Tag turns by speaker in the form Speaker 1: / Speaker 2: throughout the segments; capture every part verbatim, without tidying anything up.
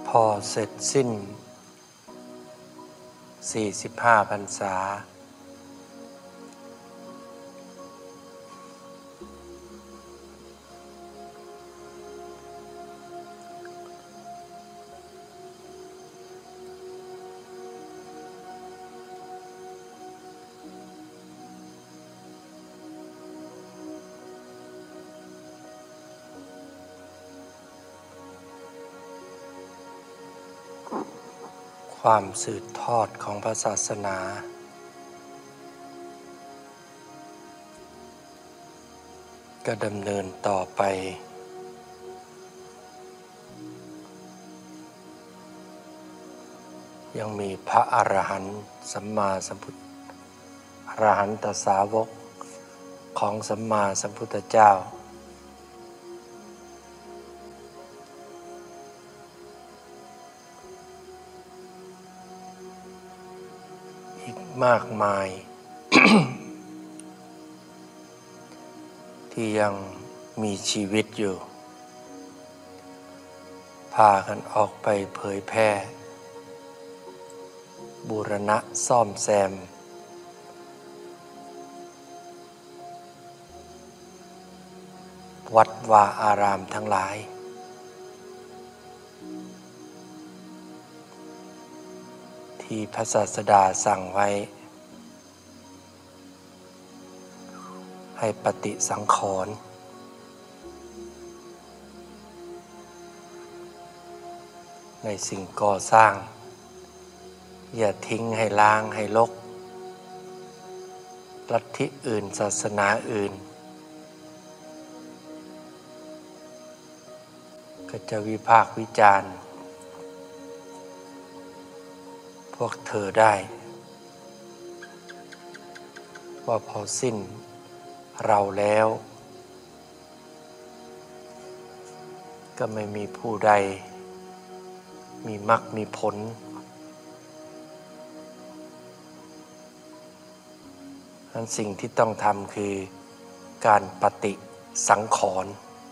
Speaker 1: พอเสร็จสิ้นสี่สิบห้าพรรษาความสืบทอดของพระศาสนาก็ดำเนินต่อไปยังมีพระอรหันต์สัมมาสัมพุทธอรหันตสาวกของสัมมาสัมพุทธเจ้าอีกมากมาย ที่ยังมีชีวิตอยู่พากันออกไปเผยแพร่บูรณะซ่อมแซมวัดวาอารามทั้งหลายที่พระศาสดาสั่งไว้ให้ปฏิสังขรณ์ในสิ่งก่อสร้างอย่าทิ้งให้ล้างให้รกลัทธิอื่นศาสนาอื่นก็จะวิพากษ์วิจารณ์พวกเธอได้ว่าพอสิ้นเราแล้วก็ไม่มีผู้ใดมีมรรคมีผลอันสิ่งที่ต้องทำคือการปฏิสังขรณ์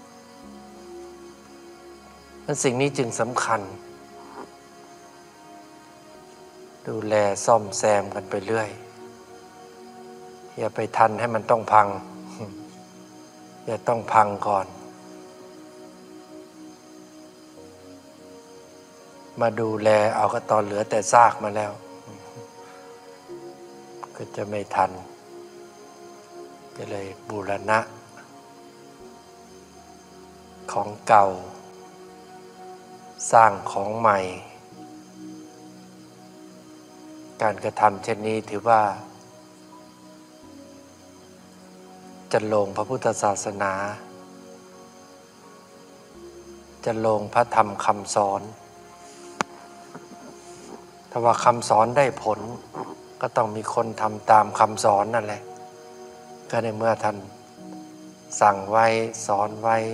Speaker 1: อันสิ่งนี้จึงสำคัญดูแลซ่อมแซมกันไปเรื่อยอย่าไปทันให้มันต้องพังอย่าต้องพังก่อนมาดูแลเอาก็ตอนเหลือแต่ซากมาแล้วก็จะไม่ทันก็เลยบูรณะของเก่าสร้างของใหม่การกระทำเช่นนี้ถือว่าจะลงพระพุทธศาสนาจะลงพระธรรมคำสอนถ้าว่าคำสอนได้ผลก็ต้องมีคนทำตามคำสอนนั่นแหละก็ในเมื่อท่านสั่งไว้สอนไว้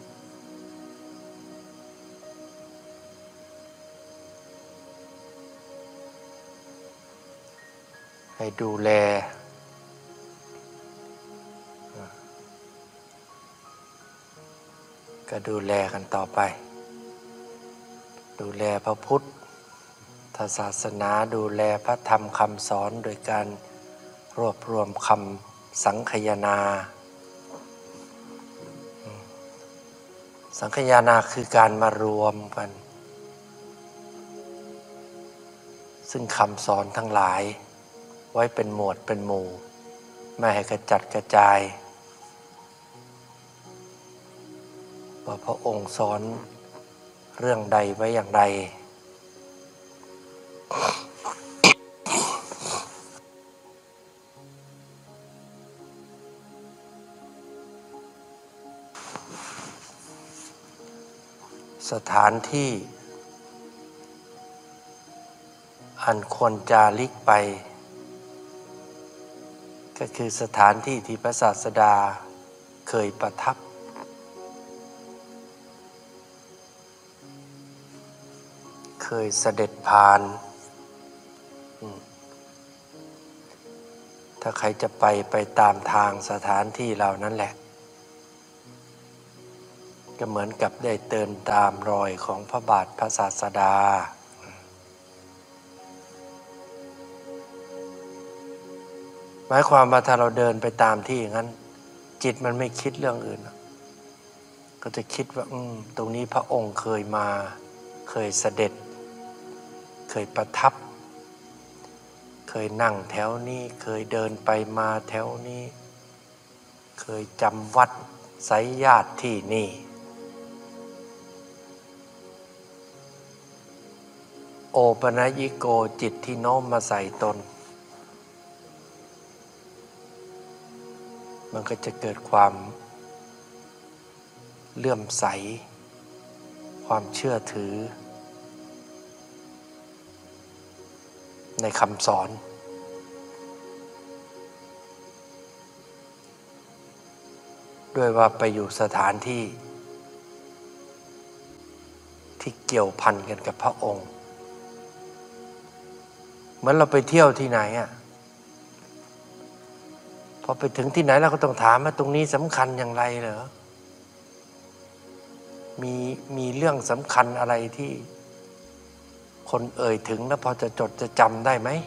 Speaker 1: ให้ดูแลก็ดูแลกันต่อไปดูแลพระพุทธศาสนาดูแลพระธรรมคำสอนโดยการรวบรวมคำสังคายนาสังคายนาคือการมารวมกันซึ่งคำสอนทั้งหลายไว้เป็นหมวดเป็นหมู่ไม่ให้กระจัดกระจายว่าพระองค์สอนเรื่องใดไว้อย่างไรสถานที่อันควรจาริกไปก็คือสถานที่ที่พระศาสดาเคยประทับเคยเสด็จผ่านถ้าใครจะไปไปตามทางสถานที่เหล่านั้นแหละก็เหมือนกับได้เดินตามรอยของพระบาทพระศาสดาหมายความว่าถ้าเราเดินไปตามที่อย่างนั้นจิตมันไม่คิดเรื่องอื่นก็จะคิดว่าอืมตรงนี้พระองค์เคยมาเคยเสด็จเคยประทับเคยนั่งแถวนี้เคยเดินไปมาแถวนี้เคยจำวัดไสยญาติที่นี่โอปนยิโกจิตที่โน้มมาใส่ตนมันก็จะเกิดความเลื่อมใสความเชื่อถือในคำสอนด้วยว่าไปอยู่สถานที่ที่เกี่ยวพันกันกับพระองค์เหมือนเราไปเที่ยวที่ไหนอ่ะพอไปถึงที่ไหนเราก็ต้องถามว่าตรงนี้สำคัญอย่างไรเหรอมีมีเรื่องสำคัญอะไรที่คนเอ่ยถึงแล้วพอจะจดจะจำได้ไหม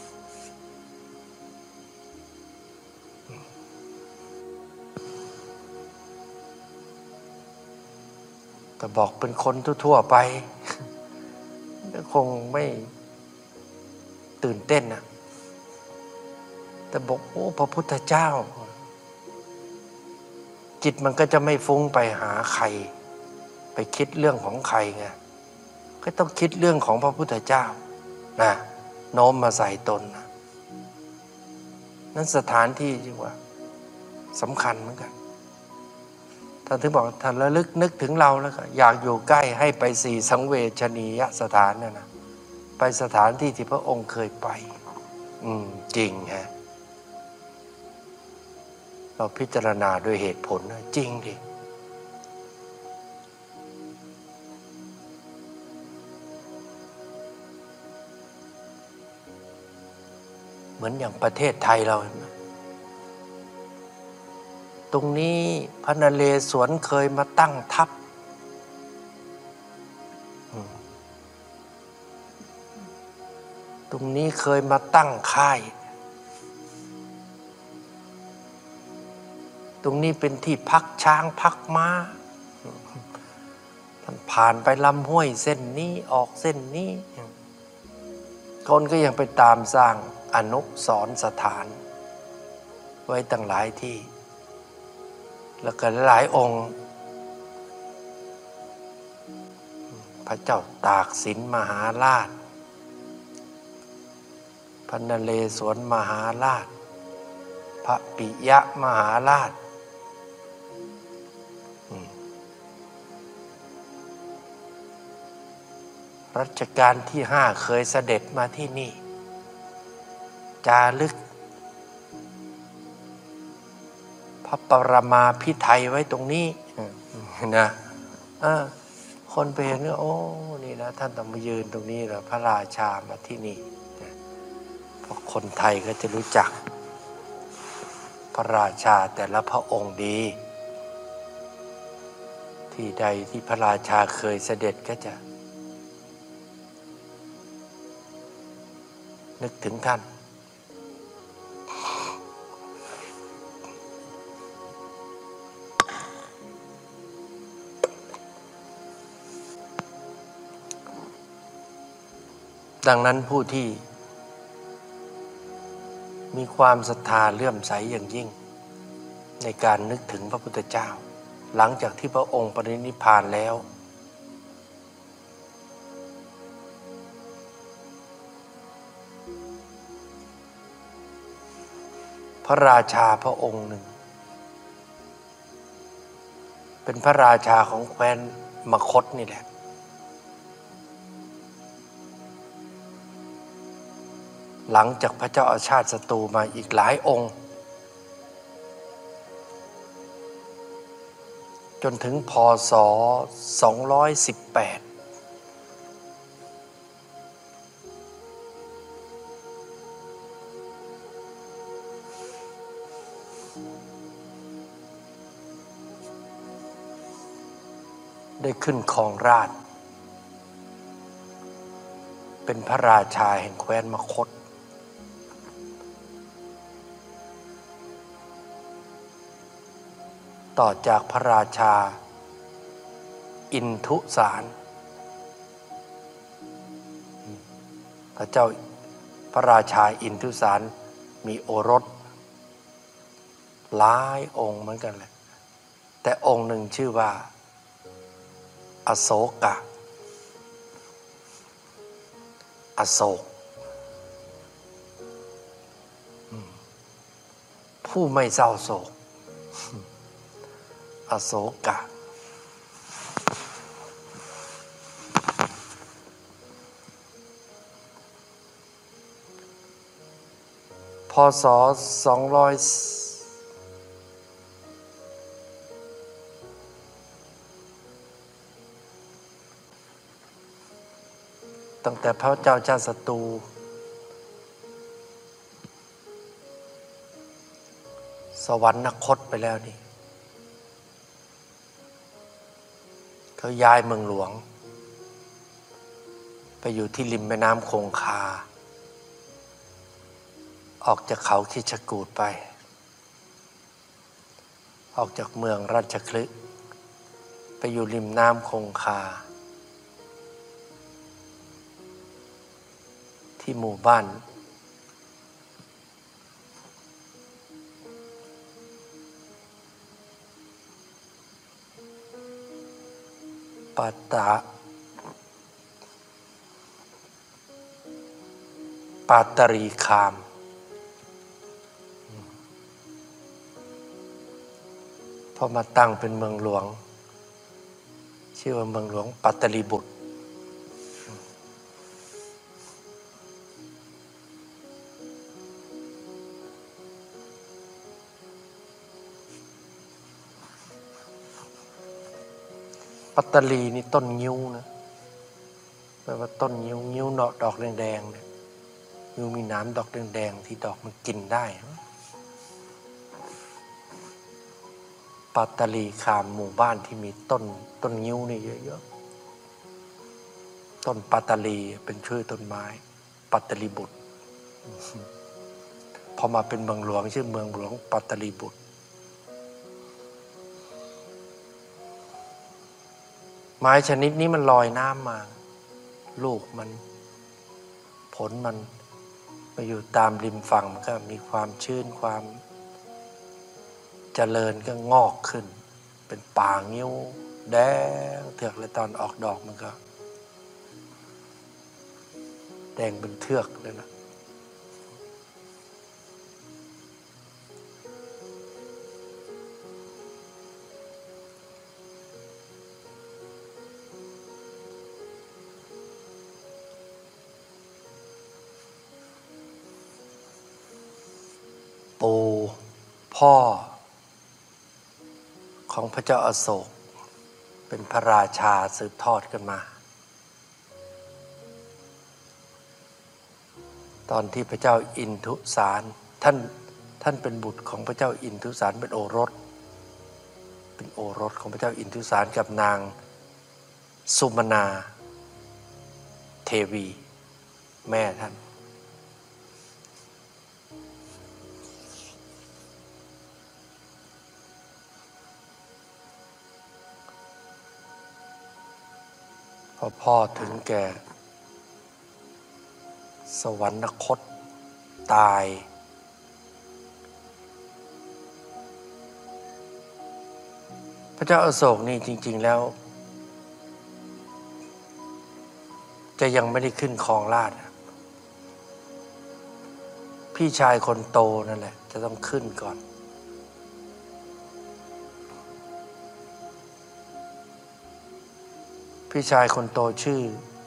Speaker 1: ก็บอกเป็นคนทั่วๆไปก็คงไม่ตื่นเต้นนะแต่บอกโอ้พระพุทธเจ้าจิตมันก็จะไม่ฟุ้งไปหาใครไปคิดเรื่องของใครไงก็ต้องคิดเรื่องของพระพุทธเจ้านะโน้มมาใส่ตนนะนั่นสถานที่ที่ว่าสำคัญเหมือนกันท่านถึงบอกท่านระลึกนึกถึงเราแล้วก็อยากอยู่ใกล้ให้ไปสี่สังเวชนียสถานนั่นนะไปสถานที่ที่พระองค์เคยไปอืมจริงฮะเราพิจารณาด้วยเหตุผลนะจริงดิเหมือนอย่างประเทศไทยเราเห็นไหมตรงนี้พระนเรศวรเคยมาตั้งทัพตรงนี้เคยมาตั้งค่ายตรงนี้เป็นที่พักช้างพักม้าท่านผ่านไปลำห้วยเส้นนี้ออกเส้นนี้คนก็ยังไปตามสร้างอนุสรณ์สถานไว้ตั้งหลายที่แล้วก็หลายองค์พระเจ้าตากสินมหาราชพระนเรศวรมหาราชพระปิยมหาราชรัชกาลที่ห้าเคยเสด็จมาที่นี่จารึกพระปรมาภิไธยไว้ตรงนี้นะคนไปเห็นก็โอ้นี่นะท่านต้องมายืนตรงนี้เหรอพระราชามาที่นี่เพราะคนไทยก็จะรู้จักพระราชาแต่ละพระองค์ดีที่ใดที่พระราชาเคยเสด็จก็จะนึกถึงท่านดังนั้นผู้ที่มีความศรัทธาเลื่อมใสอย่างยิ่งในการนึกถึงพระพุทธเจ้าหลังจากที่พระองค์ปรินิพพานแล้วพระราชาพระองค์หนึ่งเป็นพระราชาของแคว้นมคธนี่แหละหลังจากพระเจ้าอาชาติศัตรูมาอีกหลายองค์จนถึงพ.ศ. สองร้อยสิบแปดได้ขึ้นครองราชย์เป็นพระราชาแห่งแคว้นมคธต่อจากพระราชาอินทุสารพระเจ้าพระราชาอินทุสารมีโอรสหลายองค์เหมือนกันเลยแต่องค์หนึ่งชื่อว่าอโศกะอโศกผู้ไม่เศร้าโศกอโศกะพ.ศ. สองร้อยตั้งแต่พระเจ้าชาติศัตรูสวรรคตไปแล้วนี่เขาย้ายเมืองหลวงไปอยู่ที่ริมแม่น้ำคงคาออกจากเขาคิชกูฏไปออกจากเมืองราชคฤห์ไปอยู่ริมน้ำคงคาที่หมู่บ้านปัตตะปัตตรีคามพอมาตั้งเป็นเมืองหลวงชื่อว่าเมืองหลวงปัตตลีบุตรปัตตลีนี่ต้นงิ้วนะแปลว่าต้นงิ้วงิ้วเนาะดอกแดงๆเนี่ยงิ้วมีน้ำดอกแดงๆที่ดอกมันกินได้ปัตตลีคามหมู่บ้านที่มีต้นต้นงิ้วนี่เยอะๆต้นปัตตลีเป็นชื่อต้นไม้ปัตตลีบุตรพอมาเป็นเมืองหลวงชื่อเมืองหลวงปัตตลีบุตรไม้ชนิดนี้มันลอยน้ำมาลูกมันผลมันไปอยู่ตามริมฝั่งมันก็มีความชื้นความเจริญก็งอกขึ้นเป็นป่างิ้วแดงเถือกเลยตอนออกดอกมันก็แดงเป็นเทือกเลยนะปู่พ่อของพระเจ้าอโศกเป็นพระราชาสืบทอดกันมาตอนที่พระเจ้าอินทุสารท่านท่านเป็นบุตรของพระเจ้าอินทุสารเป็นโอรสเป็นโอรสของพระเจ้าอินทุสารกับนางสุมนาเทวีแม่ท่านพอพ่อถึงแก่สวรรคตตายพระเจ้าอโศกนี่จริงๆแล้วจะยังไม่ได้ขึ้นครองราชย์พี่ชายคนโตนั่นแหละจะต้องขึ้นก่อนพี่ชายคนโตชื่อ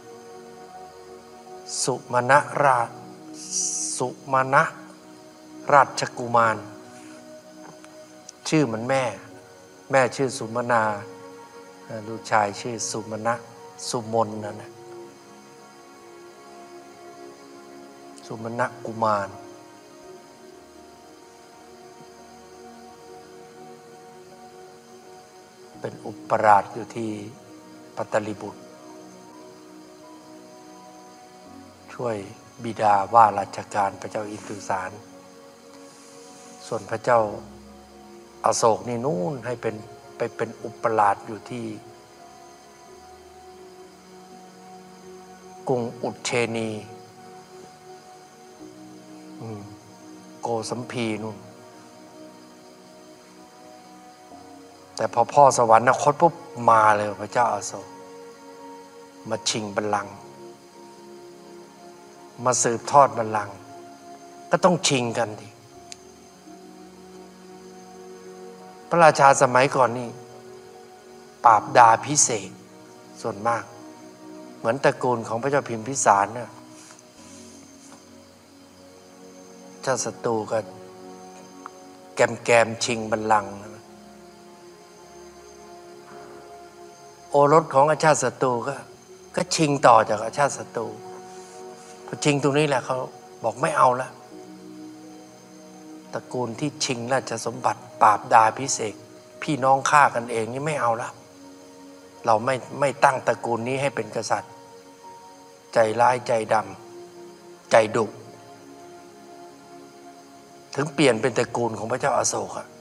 Speaker 1: สุมาณราชสุมาณราชกุมารชื่อเหมือนแม่แม่ชื่อสุมาณาลูกชายชื่อสุมาณะสุมนนั่นแหละสุมาณกุมารเป็นอุปราชอยู่ที่ปัตตลิบุตรช่วยบิดาว่าราชการพระเจ้าอินทุสารส่วนพระเจ้าอโศกนี่นู่นให้เป็นไปเป็นอุปราชอยู่ที่กรุงอุเชนีโกสัมพีนู่นแต่พอพ่อสวรรคตปุ๊บมาเลยพระเจ้าอโศกมาชิงบัลลังก์มาสืบทอดบัลลังก์ก็ต้องชิงกันดิพระราชาสมัยก่อนนี่ปราบดาพิเศษส่วนมากเหมือนตระกูลของพระเจ้าพิมพิสารเนี่ยเจ้าศัตรูก็แกมแกมชิงบัลลังก์โอรสของอาชาติศัตรูก็ก็ชิงต่อจากอาชาติศัตรูพอชิงตรงนี้แหละเขาบอกไม่เอาละตระกูลที่ชิงราชสมบัติปราบดาพิเศษพี่น้องฆ่ากันเองนี่ไม่เอาละเราไม่ไม่ตั้งตระกูลนี้ให้เป็นกษัตริย์ใจร้ายใจดำใจดุถึงเปลี่ยนเป็นตระกูลของพระเจ้าอโศกอะ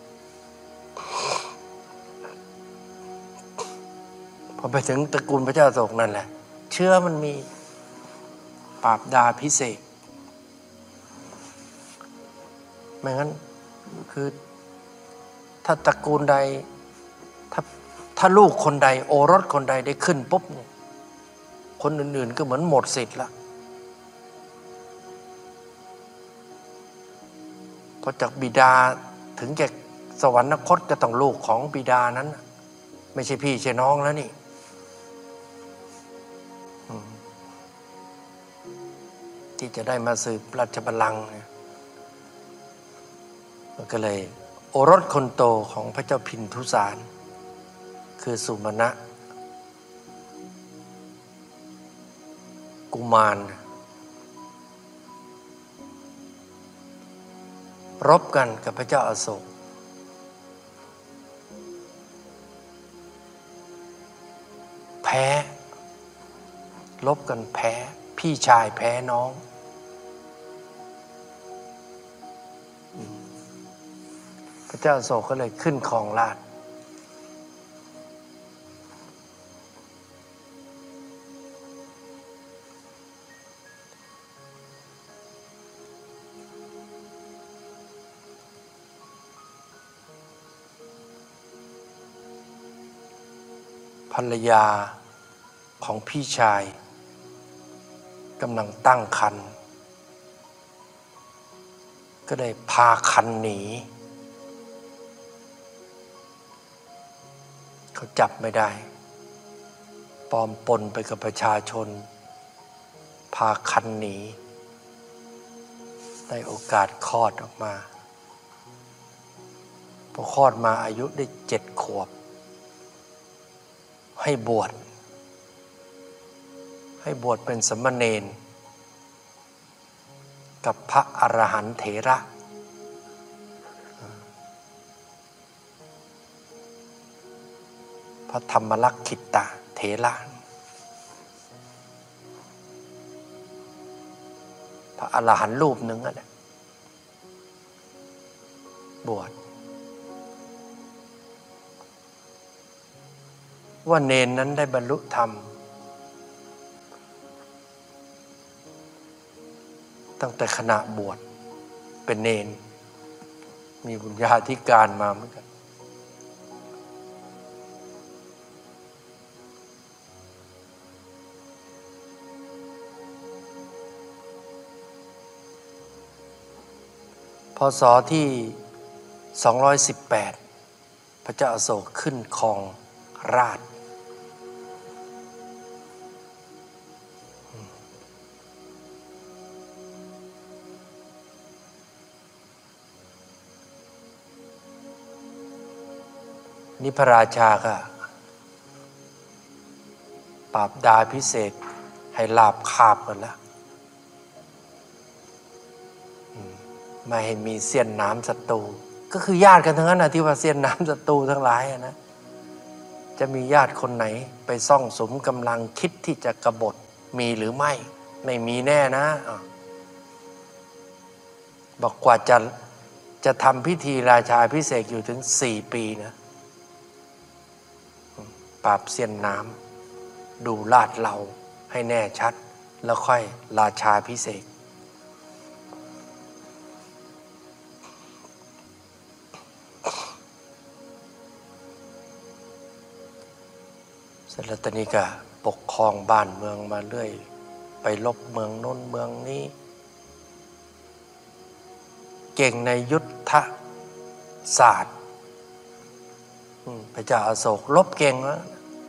Speaker 1: พอไปถึงตระกูลพระเจ้าอโศกนั่นแหละเชื้อมันมีปราบดาพิเศษไม่งั้นคือถ้าตระกูลใดถ้าถ้าลูกคนใดโอรสคนใดได้ขึ้นปุ๊บเนี่ยคนอื่นๆก็เหมือนหมดสิทธิ์ละพอจากบิดาถึงแก่สวรรคตก็ต้องลูกของบิดานั้นไม่ใช่พี่ใช่น้องแล้วนี่ที่จะได้มาสืบราชบัลลังก์เนี่ยมันก็เลยโอรสคนโตของพระเจ้าพินทุสารคือสุมาณะกุมารรบกันกับพระเจ้าอโศกแพ้รบกันแพ้พี่ชายแพ้น้องพระเจ้าอโศกก็เลยขึ้นครองราชย์ภรรยาของพี่ชายกำลังตั้งครรภ์ก็ได้พาครรภ์หนีเขาจับไม่ได้ปลอมปนไปกับประชาชนพาครรภ์หนีได้โอกาสคลอดออกมาพอคลอดมาอายุได้เจ็ดขวบให้บวชให้บวชเป็นสมณเณรกับพระอรหันต์เถระพระธรรมลักขิตะเถระพระอรหันต์รูปหนึ่งนั่นแหละบวชว่าเนนนั้นได้บรรลุธรรมตั้งแต่ขณะบวชเป็นเนนมีบุญญาธิการมาเหมือนกันพ.ศ.ที่สองร้อยสิบแปดพระเจ้าอโศกขึ้นครองราชย์นี่พระราชาก็ปราบดาพิเศษให้ลาบคาบกันแล้วไม่ให้มีเสี้ยนน้ำศัตรูก็คือญาติกันทั้งนั้นนะที่ว่าเสี้ยนน้ำศัตรูทั้งหลายนะจะมีญาติคนไหนไปซ่องสุมกำลังคิดที่จะกบฏมีหรือไม่ไม่มีแน่นะบอกกว่าจะจะทำพิธีราชาภิเษกอยู่ถึงสี่ปีนะปราบเสี้ยนน้ำดูลาดเราให้แน่ชัดแล้วค่อยราชาภิเษกเสร็จแล้วตอนนี้ก็ปกครองบ้านเมืองมาเรื่อยไปลบเมืองโน้นเมืองนี้เก่งในยุทธศาสตร์พระเจ้าอโศกลบเก่งนะ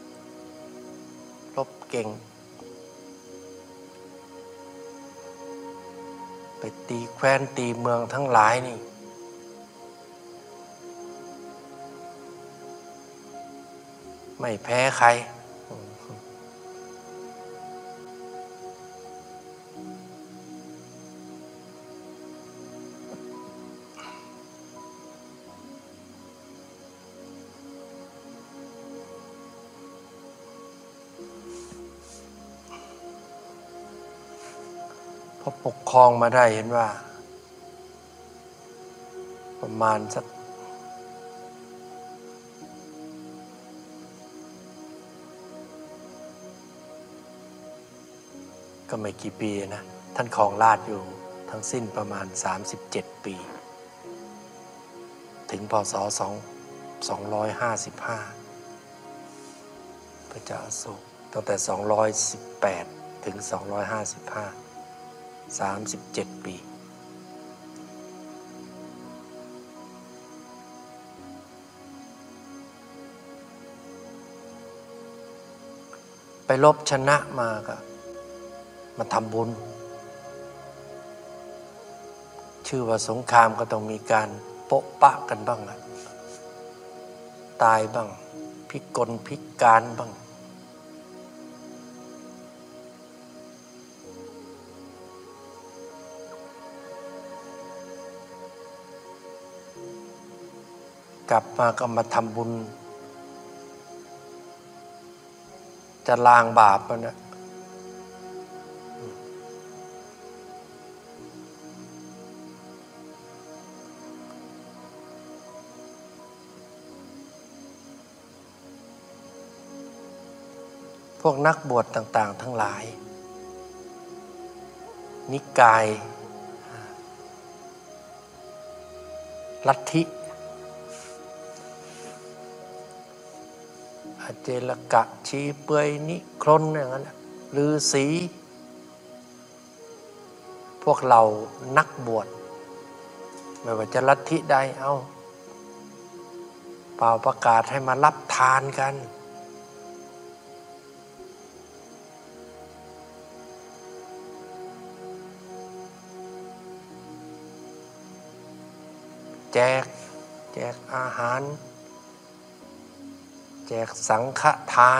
Speaker 1: ลบเก่งไปตีแคว้นตีเมืองทั้งหลายนี่ไม่แพ้ใครพอปกครองมาได้เห็นว่าประมาณสักก็ไม่กี่ปีนะท่านครองราชอยู่ทั้งสิ้นประมาณสามสิบเจ็ดปีถึงพ.ศ. สองร้อยห้าสิบห้าพระเจ้าอโศกตั้งแต่สองร้อยสิบแปดถึงสองร้อยห้าสิบห้า สามสิบเจ็ดปีไปลบชนะมาก็มาทำบุญชื่อว่าสงครามก็ต้องมีการโปะปะกันบ้างนะตายบ้างพิกลพิการบ้างกลับมาก็มาทำบุญจะล้างบาปมันนะพวกนักบวชต่างๆทั้งหลายนิกายลัทธิอาเจลกะชีเปือยนิครนอย่างนั้นฤาษีพวกเรานักบวชไม่ว่าจะลัทธิใดเอาเป่าประกาศให้มารับทานกันแจกแจกอาหารแจกสังฆทาน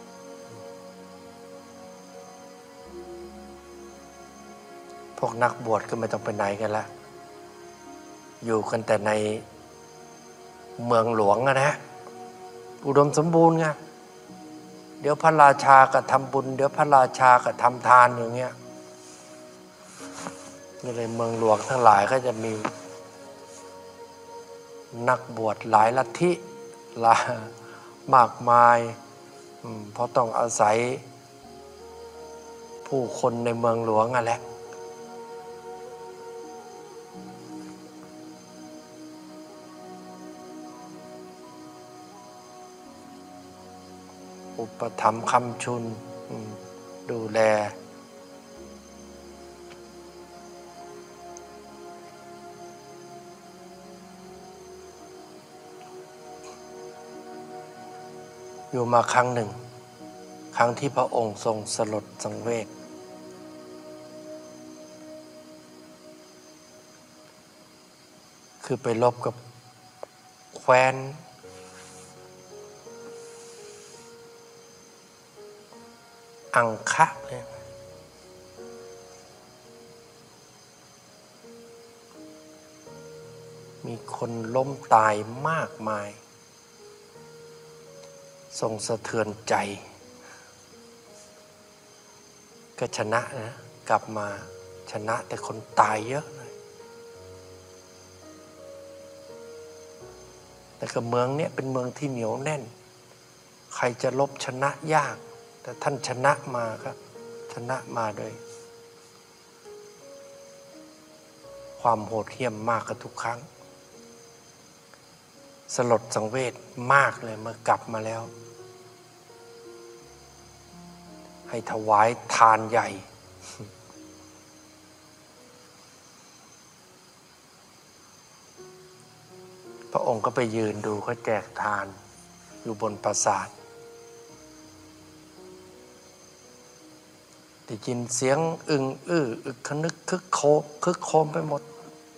Speaker 1: พวกนักบวชก็ไม่ต้องไปไหนกันละอยู่กันแต่ในเมืองหลวงอะนะอุดมสมบูรณ์ไงเดี๋ยวพระราชาก็ทำบุญเดี๋ยวพระราชาก็ทำทานอย่างเงี้ยนี่เลยเมืองหลวงทั้งหลายก็จะมีนักบวชหลายลัทธิหลายมากมายเพราะต้องอาศัยผู้คนในเมืองหลวงอ่ะแหละอุปถัมภ์คำชุนดูแลอยู่มาครั้งหนึ่งครั้งที่พระองค์ทรงสลดสังเวชคือไปรบกับแคว้นอังคะเนี่ยมีคนล้มตายมากมายทรงสะเทือนใจก็ชนะนะกลับมาชนะแต่คนตายเยอะเลยแต่ก็เมืองเนี้ยเป็นเมืองที่เหนียวแน่นใครจะลบชนะยากแต่ท่านชนะมาครับชนะมาโดยความโหดเหี้ยมมากกับทุกครั้งสลดสังเวชมากเลยเมื่อกลับมาแล้วให้ถวายทานใหญ่พระองค์ก็ไปยืนดูเขาแจกทานอยู่บนปราสาทได้ยินเสียงอึงอื้ออึกขนึกคึกโคมคึกโคมไปหมด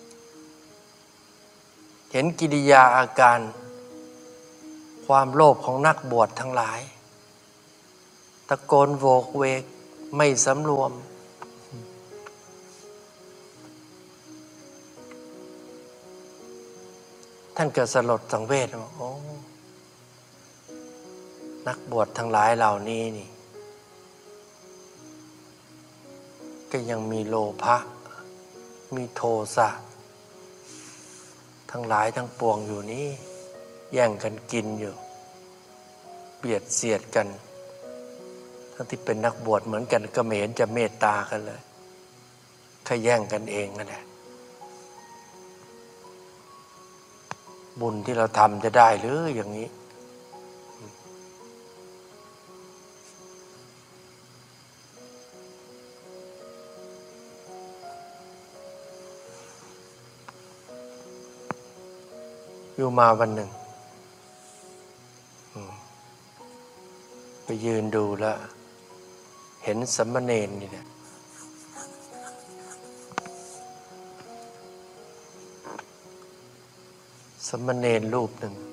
Speaker 1: เห็นกิริยาอาการความโลภของนักบวชทั้งหลายตะโกนโวกเวกไม่สำรวมท่านเกิดสลดสังเวชว่าโอ้นักบวชทั้งหลายเหล่านี้นี่ก็ยังมีโลภะมีโทสะทั้งหลายทั้งปวงอยู่นี้แย่งกันกินอยู่เบียดเสียดกันทั้งที่เป็นนักบวชเหมือนกันก็ไม่เห็นจะเมตตากันเลยแค่แย่งกันเองนั่นแหละบุญที่เราทำจะได้หรืออย่างนี้อยู่มาวันหนึ่งไปยืนดูแล้วเห็นสามเณรนี่แหละสามเณรรูปหนึ่ง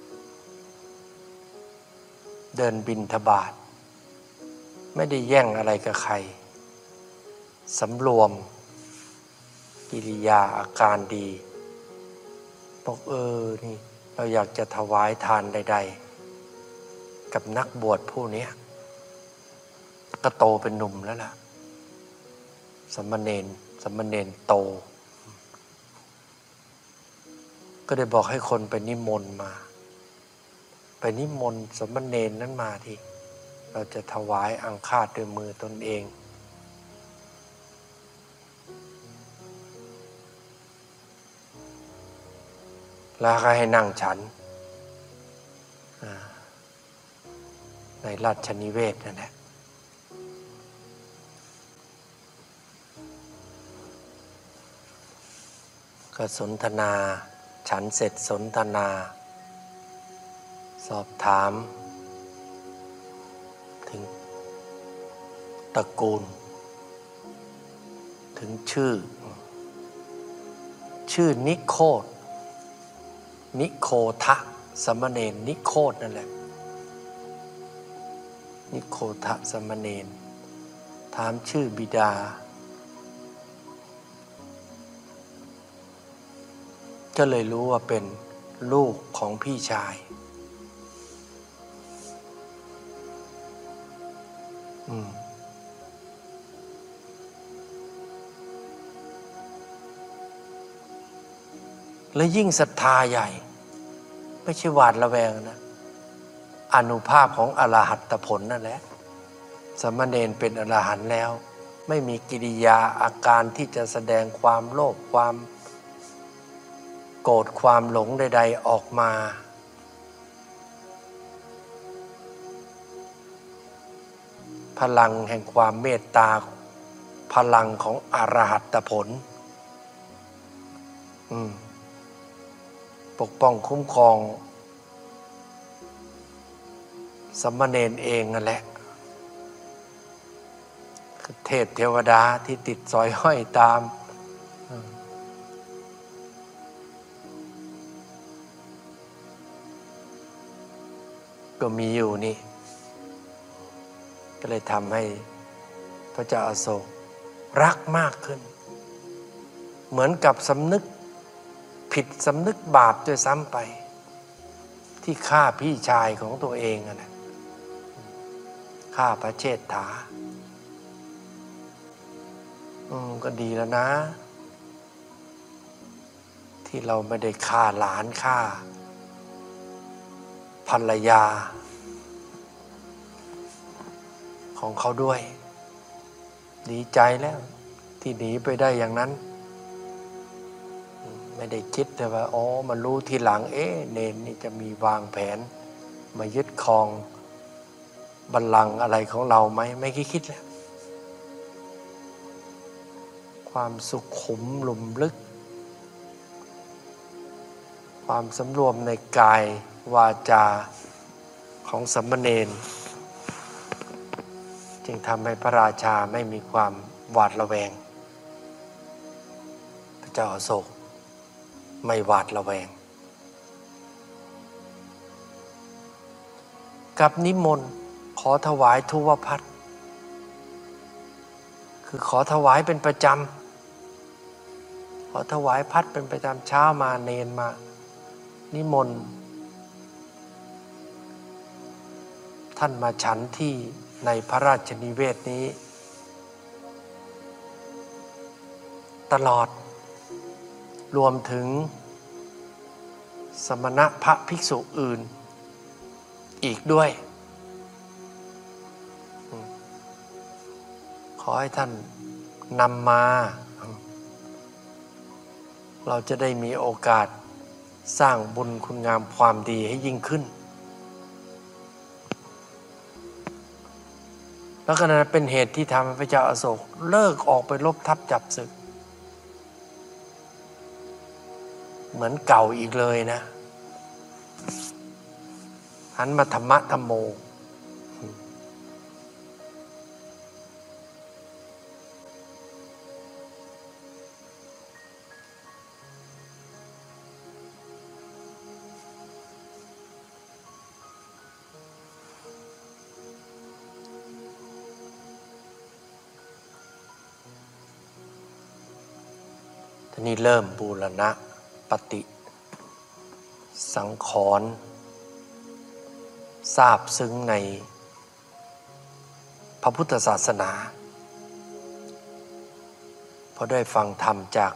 Speaker 1: เดินบิณฑบาตไม่ได้แย่งอะไรกับใครสำรวมกิริยาอาการดีบอกเออนี่เราอยากจะถวายทานใดๆกับนักบวชผู้นี้ก็โตเป็นหนุ่มแล้วล่ะสามเณรสามเณรโตก็ได้บอกให้คนไปนิมนต์มาไปนิมนต์สามเณรนั้นมาที่เราจะถวายอังคาดด้วยมือตนเองแล้วก็ให้นั่งฉันในราชนิเวศนั่นแหละก็สนทนาฉันเสร็จสนทนาสอบถามถึงตระกูลถึงชื่อชื่อนิโคตนิโคทะสามเณรนิโคตนั่นแหละนิโคทะสามเณรถามชื่อบิดาก็เลยรู้ว่าเป็นลูกของพี่ชายอืมและยิ่งศรัทธาใหญ่ไม่ใช่หวาดระแวงนะอานุภาพของอรหัตผลนั่นแหละสามเณรเป็นอรหันต์แล้วไม่มีกิริยาอาการที่จะแสดงความโลภความโกรธความหลงใดๆออกมาพลังแห่งความเมตตาพลังของอรหัตผลอืมปกป้องคุ้มครองสามเณรเองนั่นแหละเทพเทวดาที่ติดสอยห้อยตามก็มีอยู่นี่ก็เลยทำให้พระเจ้าอโศกรักมากขึ้นเหมือนกับสำนึกผิดสำนึกบาปด้วยซ้ำไปที่ฆ่าพี่ชายของตัวเองนะฆ่าพระเชษฐาอืมก็ดีแล้วนะ ที่เราไม่ได้ฆ่าหลานฆ่าภรรยาของเขาด้วย ดีใจแล้วที่หนีไปได้อย่างนั้น ไม่ได้คิดแต่ว่าอ๋อมารู้ทีหลังเอ๊ะเนนนี่จะมีวางแผนมายึดครองบัลลังก์อะไรของเราไหมไม่คิดคิดแล้วความสุขุมหลุมลึกความสำรวมในกายวาจาของสามเณรจึงทำให้พระราชาไม่มีความหวาดระแวงพระเจ้าอโศกไม่หวาดระแวงกับนิมนต์ขอถวายทุวพัดคือขอถวายเป็นประจำขอถวายพัดเป็นประจำเช้ามาเนนมานิมนต์ท่านมาฉันที่ในพระราชนิเวศนี้ตลอดรวมถึงสมณะพระภิกษุอื่นอีกด้วยขอให้ท่านนำมาเราจะได้มีโอกาสสร้างบุญคุณงามความดีให้ยิ่งขึ้นแล้วก็นั้นเป็นเหตุที่ทำให้พระเจ้าอโศกเลิกออกไปรบทัพจับศึกเหมือนเก่าอีกเลยนะหันมาธรรมะธรรมโมทีนี้เริ่มบูรณะปฏิสังขรณ์ทราบซึ้งในพระพุทธศาสนาเพราะได้ฟังธรรมจาก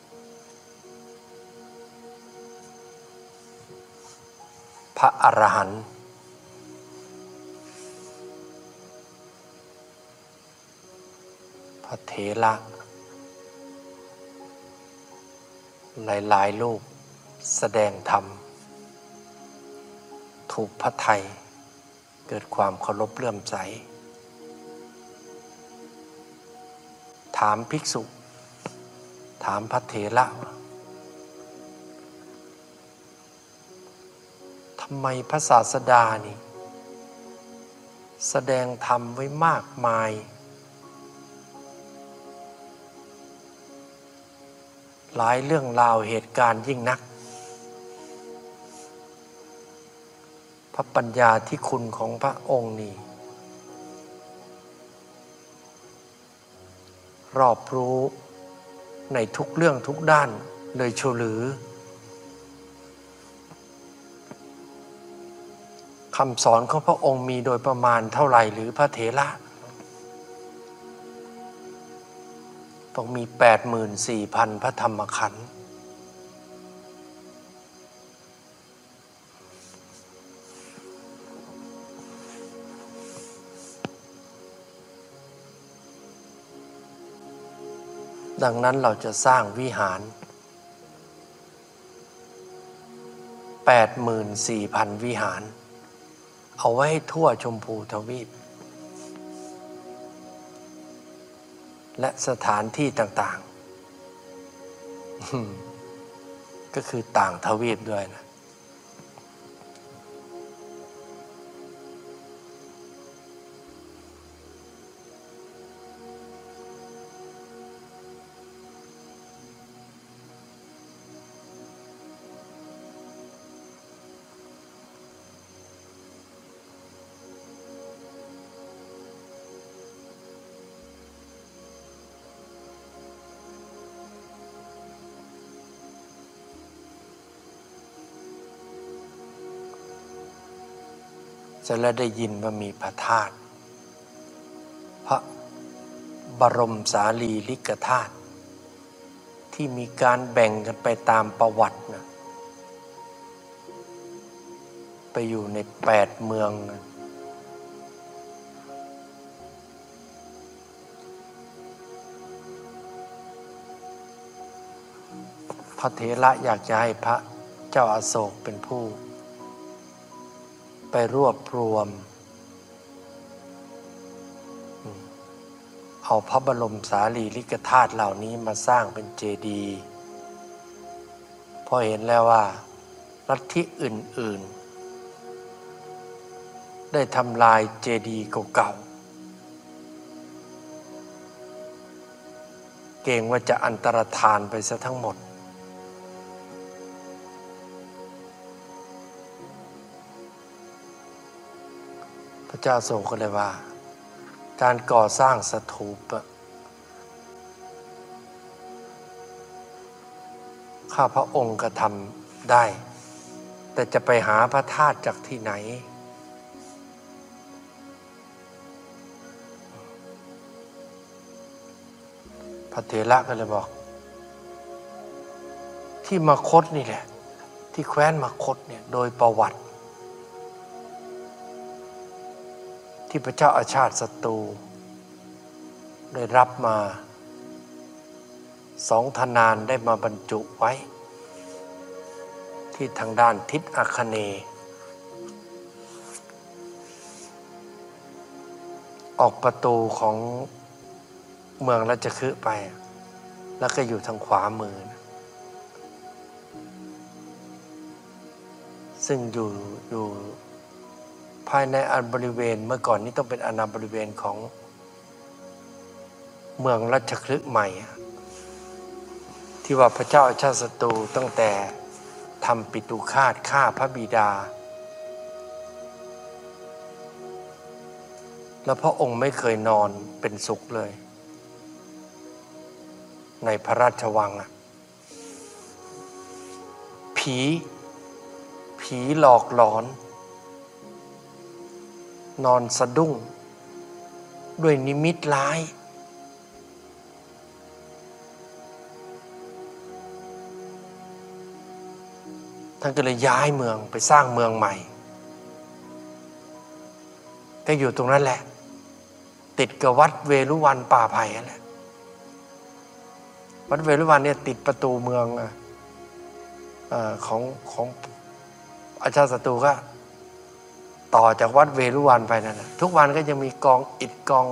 Speaker 1: พระอรหันต์พระเถระหลายๆรูปแสดงธรรมถูกพระทัยเกิดความเคารพเลื่อมใสถามภิกษุถามพระเถระทำไมพระศาสดานี่แสดงธรรมไว้มากมายหลายเรื่องราวเหตุการณ์ยิ่งนักพระปัญญาที่คุณของพระองค์นี่รอบรู้ในทุกเรื่องทุกด้านเลยเชียวหรือคำสอนของพระองค์มีโดยประมาณเท่าไหร่หรือพระเถระต้องมี แปดหมื่นสี่พัน พระธรรมขันธ์ดังนั้นเราจะสร้างวิหาร แปดหมื่นสี่พัน วิหารเอาไว้ให้ทั่วชมพูทวีปและสถานที่ต่างๆก็คือต่างทวีปด้วยนะจะแล้วได้ยินว่ามีพระธาตุบรมสารีริกธาตุที่มีการแบ่งกันไปตามประวัตินะไปอยู่ในแปดเมืองนะพระเถระอยากจะให้พระเจ้าอาโศกเป็นผู้ไปรวบรวมเอาพระบรมสารีริกธาตุเหล่านี้มาสร้างเป็นเจดีย์พอเห็นแล้วว่าลัทธิอื่นๆได้ทำลายเจดีย์เก่าๆเกรงว่าจะอันตรธานไปซะทั้งหมดพระเจ้าทรงก็เลยว่าการก่อสร้างสถูปข้าพระองค์ก็ทำได้แต่จะไปหาพระธาตุจากที่ไหนพระเถระก็เลยบอกที่มคธนี่แหละที่แคว้นมคธเนี่ยโดยประวัติที่พระเจ้าอาชาติศัตรูได้รับมาสองธนานได้มาบรรจุไว้ที่ทางด้านทิศอาคเนย์ออกประตูของเมืองราชคฤห์ไปแล้วก็อยู่ทางขวามือนะซึ่งอยู่อยู่ภายในอาณาบริเวณเมื่อก่อนนี้ต้องเป็นอาณาบริเวณของเมืองราชคฤห์ใหม่ที่ว่าพระเจ้าอาชาติศัตรูตั้งแต่ทำปิตุฆาตฆ่าพระบิดาแล้วพระองค์ไม่เคยนอนเป็นสุขเลยในพระราชวังอ่ะผีผีหลอกหลอนนอนสะดุ้งด้วยนิมิตร้ายท่านก็เลยย้ายเมืองไปสร้างเมืองใหม่ก็อยู่ตรงนั้นแหละติดกับวัดเวรุวันป่าไผ่นั่นแหละวัดเวรุวันเนี่ยติดประตูเมืองของของอาชาติศัตรูก็ต่อจากวัดเวรุวันไปนั่นแหละทุกวันก็ยังมีกองอิฐกอง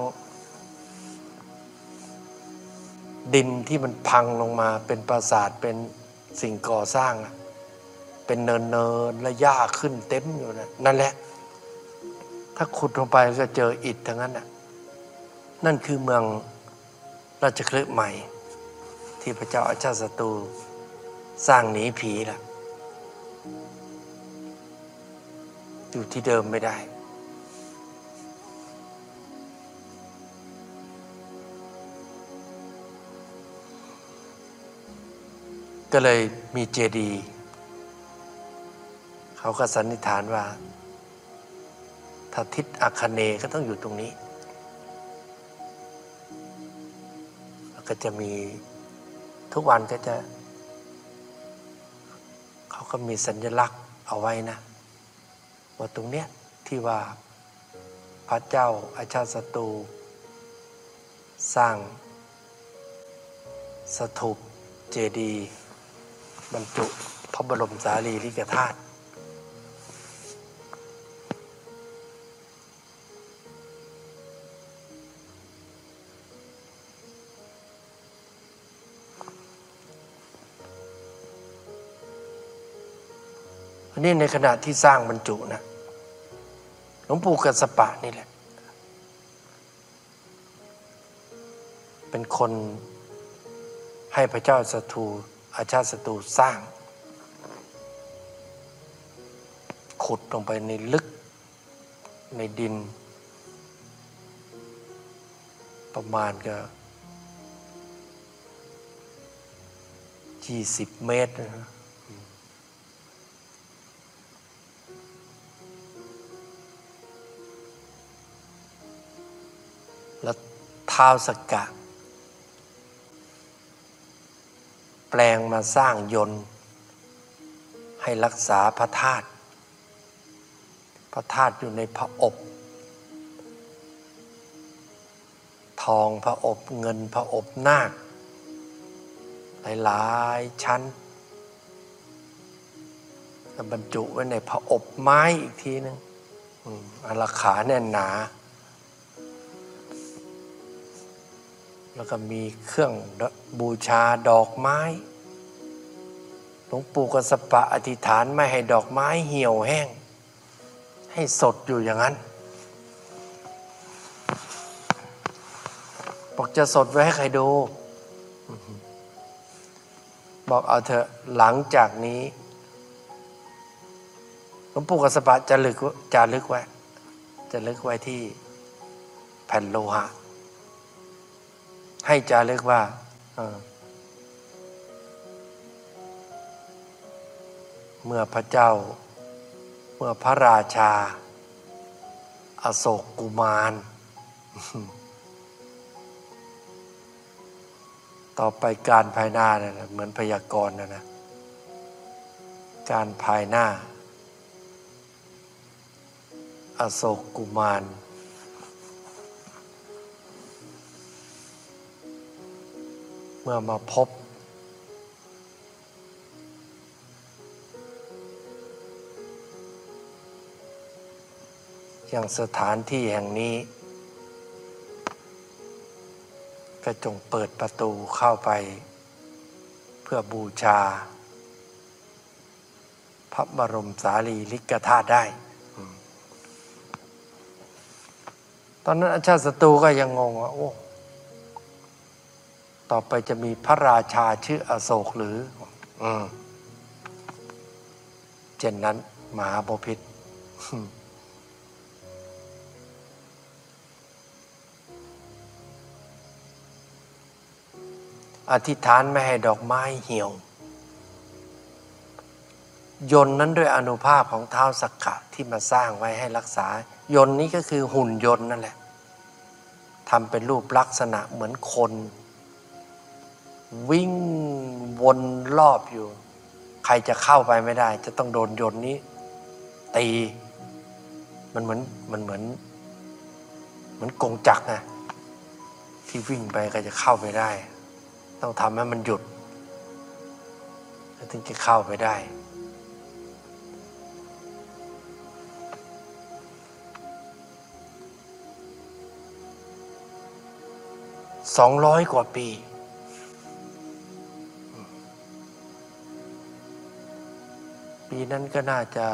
Speaker 1: ดินที่มันพังลงมาเป็นปราสาทเป็นสิ่งก่อสร้างเป็นเนินเนินและหญ้าขึ้นเต็มอยู่นะนั่นแหละถ้าขุดลงไปก็เจออิฐทั้งนั้นน่ะนั่นคือเมืองราชคฤห์ใหม่ที่พระเจ้าอาชาติศัตรูสร้างหนีผีล่ะอยู่ที่เดิมไม่ได้ก็เลยมีเจดีย์เขาก็สันนิษฐานว่าถ้าทิศอาคเนย์ก็ต้องอยู่ตรงนี้แล้วก็จะมีทุกวันก็จะเขาก็มีสัญลักษณ์เอาไว้นะว่าตรงเนี้ยที่ว่าพระเจ้าอาชาติศัตรูสร้างสถูปเจดีย์บรรจุพระบรมสารีริกธาตุอันนี้ในขณะที่สร้างบรรจุนะหลวงปู่กัสสปะนี่แหละเป็นคนให้พระเจ้าศัตรูอาชาติศัตรูสร้างขุดลงไปในลึกในดินประมาณก็ยี่สิบเมตรนะแล้วท้าวสักกะแปลงมาสร้างยนต์ให้รักษาพระธาตุพระธาตุอยู่ในพระอบทองพระอบเงินพระอบนาคหลายๆชั้นบรรจุไว้ในพระอบไม้อีกทีนึงอารักขาแน่นหนาแล้วก็มีเครื่องบูชาดอกไม้หลวงปู่กัสสปะอธิษฐานไม่ให้ดอกไม้เหี่ยวแห้งให้สดอยู่อย่างนั้นบอกจะสดไว้ให้ใครดูบอกเอาเถอะหลังจากนี้หลวงปู่กัสสปะจะลึกจะลึกไว้จะลึกไว้ที่แผ่นโลหะให้จารึกว่าเมื่อพระเจ้าเมื่อพระราชาอโศกกุมารต่อไปการภายหน้าเนี่ยเหมือนพยากรณ์นะนะการภายหน้าอโศกกุมารเมื่อมาพบอย่างสถานที่แห่งนี้ก็จงเปิดประตูเข้าไปเพื่อบูชาพระบรมสารีริกธาตุได้ตอนนั้นอาชาติศัตรูก็ยังงงว่าโอ้ต่อไปจะมีพระราชาชื่ออโศกหรืออืมเช่นนั้นมหาบพิตรอธิษฐานไม่ให้ดอกไม้เหี่ยวยนต์นั้นด้วยอานุภาพของท้าวสักกะที่มาสร้างไว้ให้รักษายนต์นี้ก็คือหุ่นยนต์นั่นแหละทำเป็นรูปลักษณะเหมือนคนวิ่งวนรอบอยู่ใครจะเข้าไปไม่ได้จะต้องโดนยนต์นี้ตีมันเหมือนมันเหมือนเหมือนกงจักรนะที่วิ่งไปก็จะเข้าไปได้ต้องทำให้มันหยุดแล้วถึงจะเข้าไปได้สองร้อยกว่าปีปีนั้นก็น่าจะ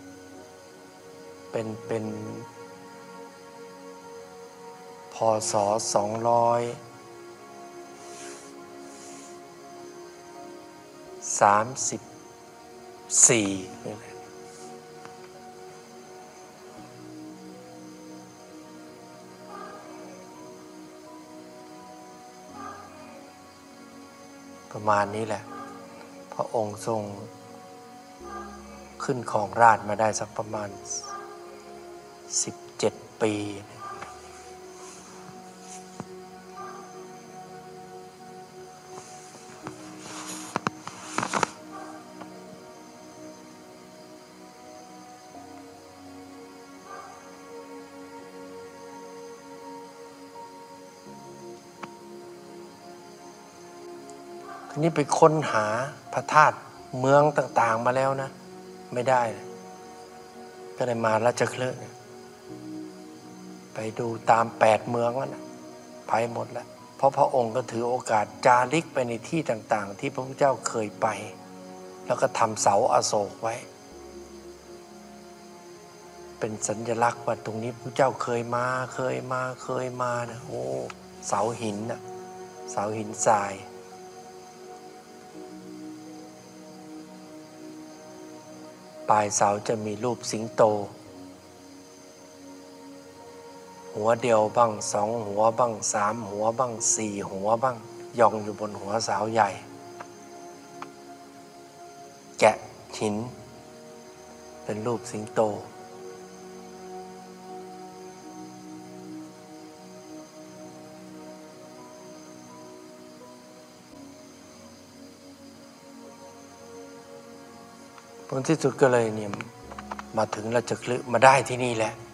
Speaker 1: เป็นเป็นพ.ศ. สองร้อยสามสิบสี่ประมาณนี้แหละพระองค์ทรงขึ้นครองราชย์มาได้สักประมาณสิบเจ็ดปีทีนี้ไปค้นหาพระธาตุเมืองต่างๆมาแล้วนะไม่ได้ก็เลยมาราชคฤห์ไปดูตามแปดเมืองแล้วนะไปหมดแล้วเพราะพระองค์ก็ถือโอกาสจาริกไปในที่ต่างๆที่พระพุทธเจ้าเคยไปแล้วก็ทำเสาอโศกไว้เป็นสัญลักษณ์ว่าตรงนี้พระเจ้าเคยมาเคยมาเคยมานะโอ้เสาหินนะเสาหินทรายปลายเสาจะมีรูปสิงโตหัวเดียวบ้างสองหัวบ้างสามหัวบ้างสี่หัวบ้างย่องอยู่บนหัวเสาใหญ่แกะหินเป็นรูปสิงโตผลที่สุดก็เลยเนี่ยมาถึงราชคฤห์มาได้ที่นี่แหละ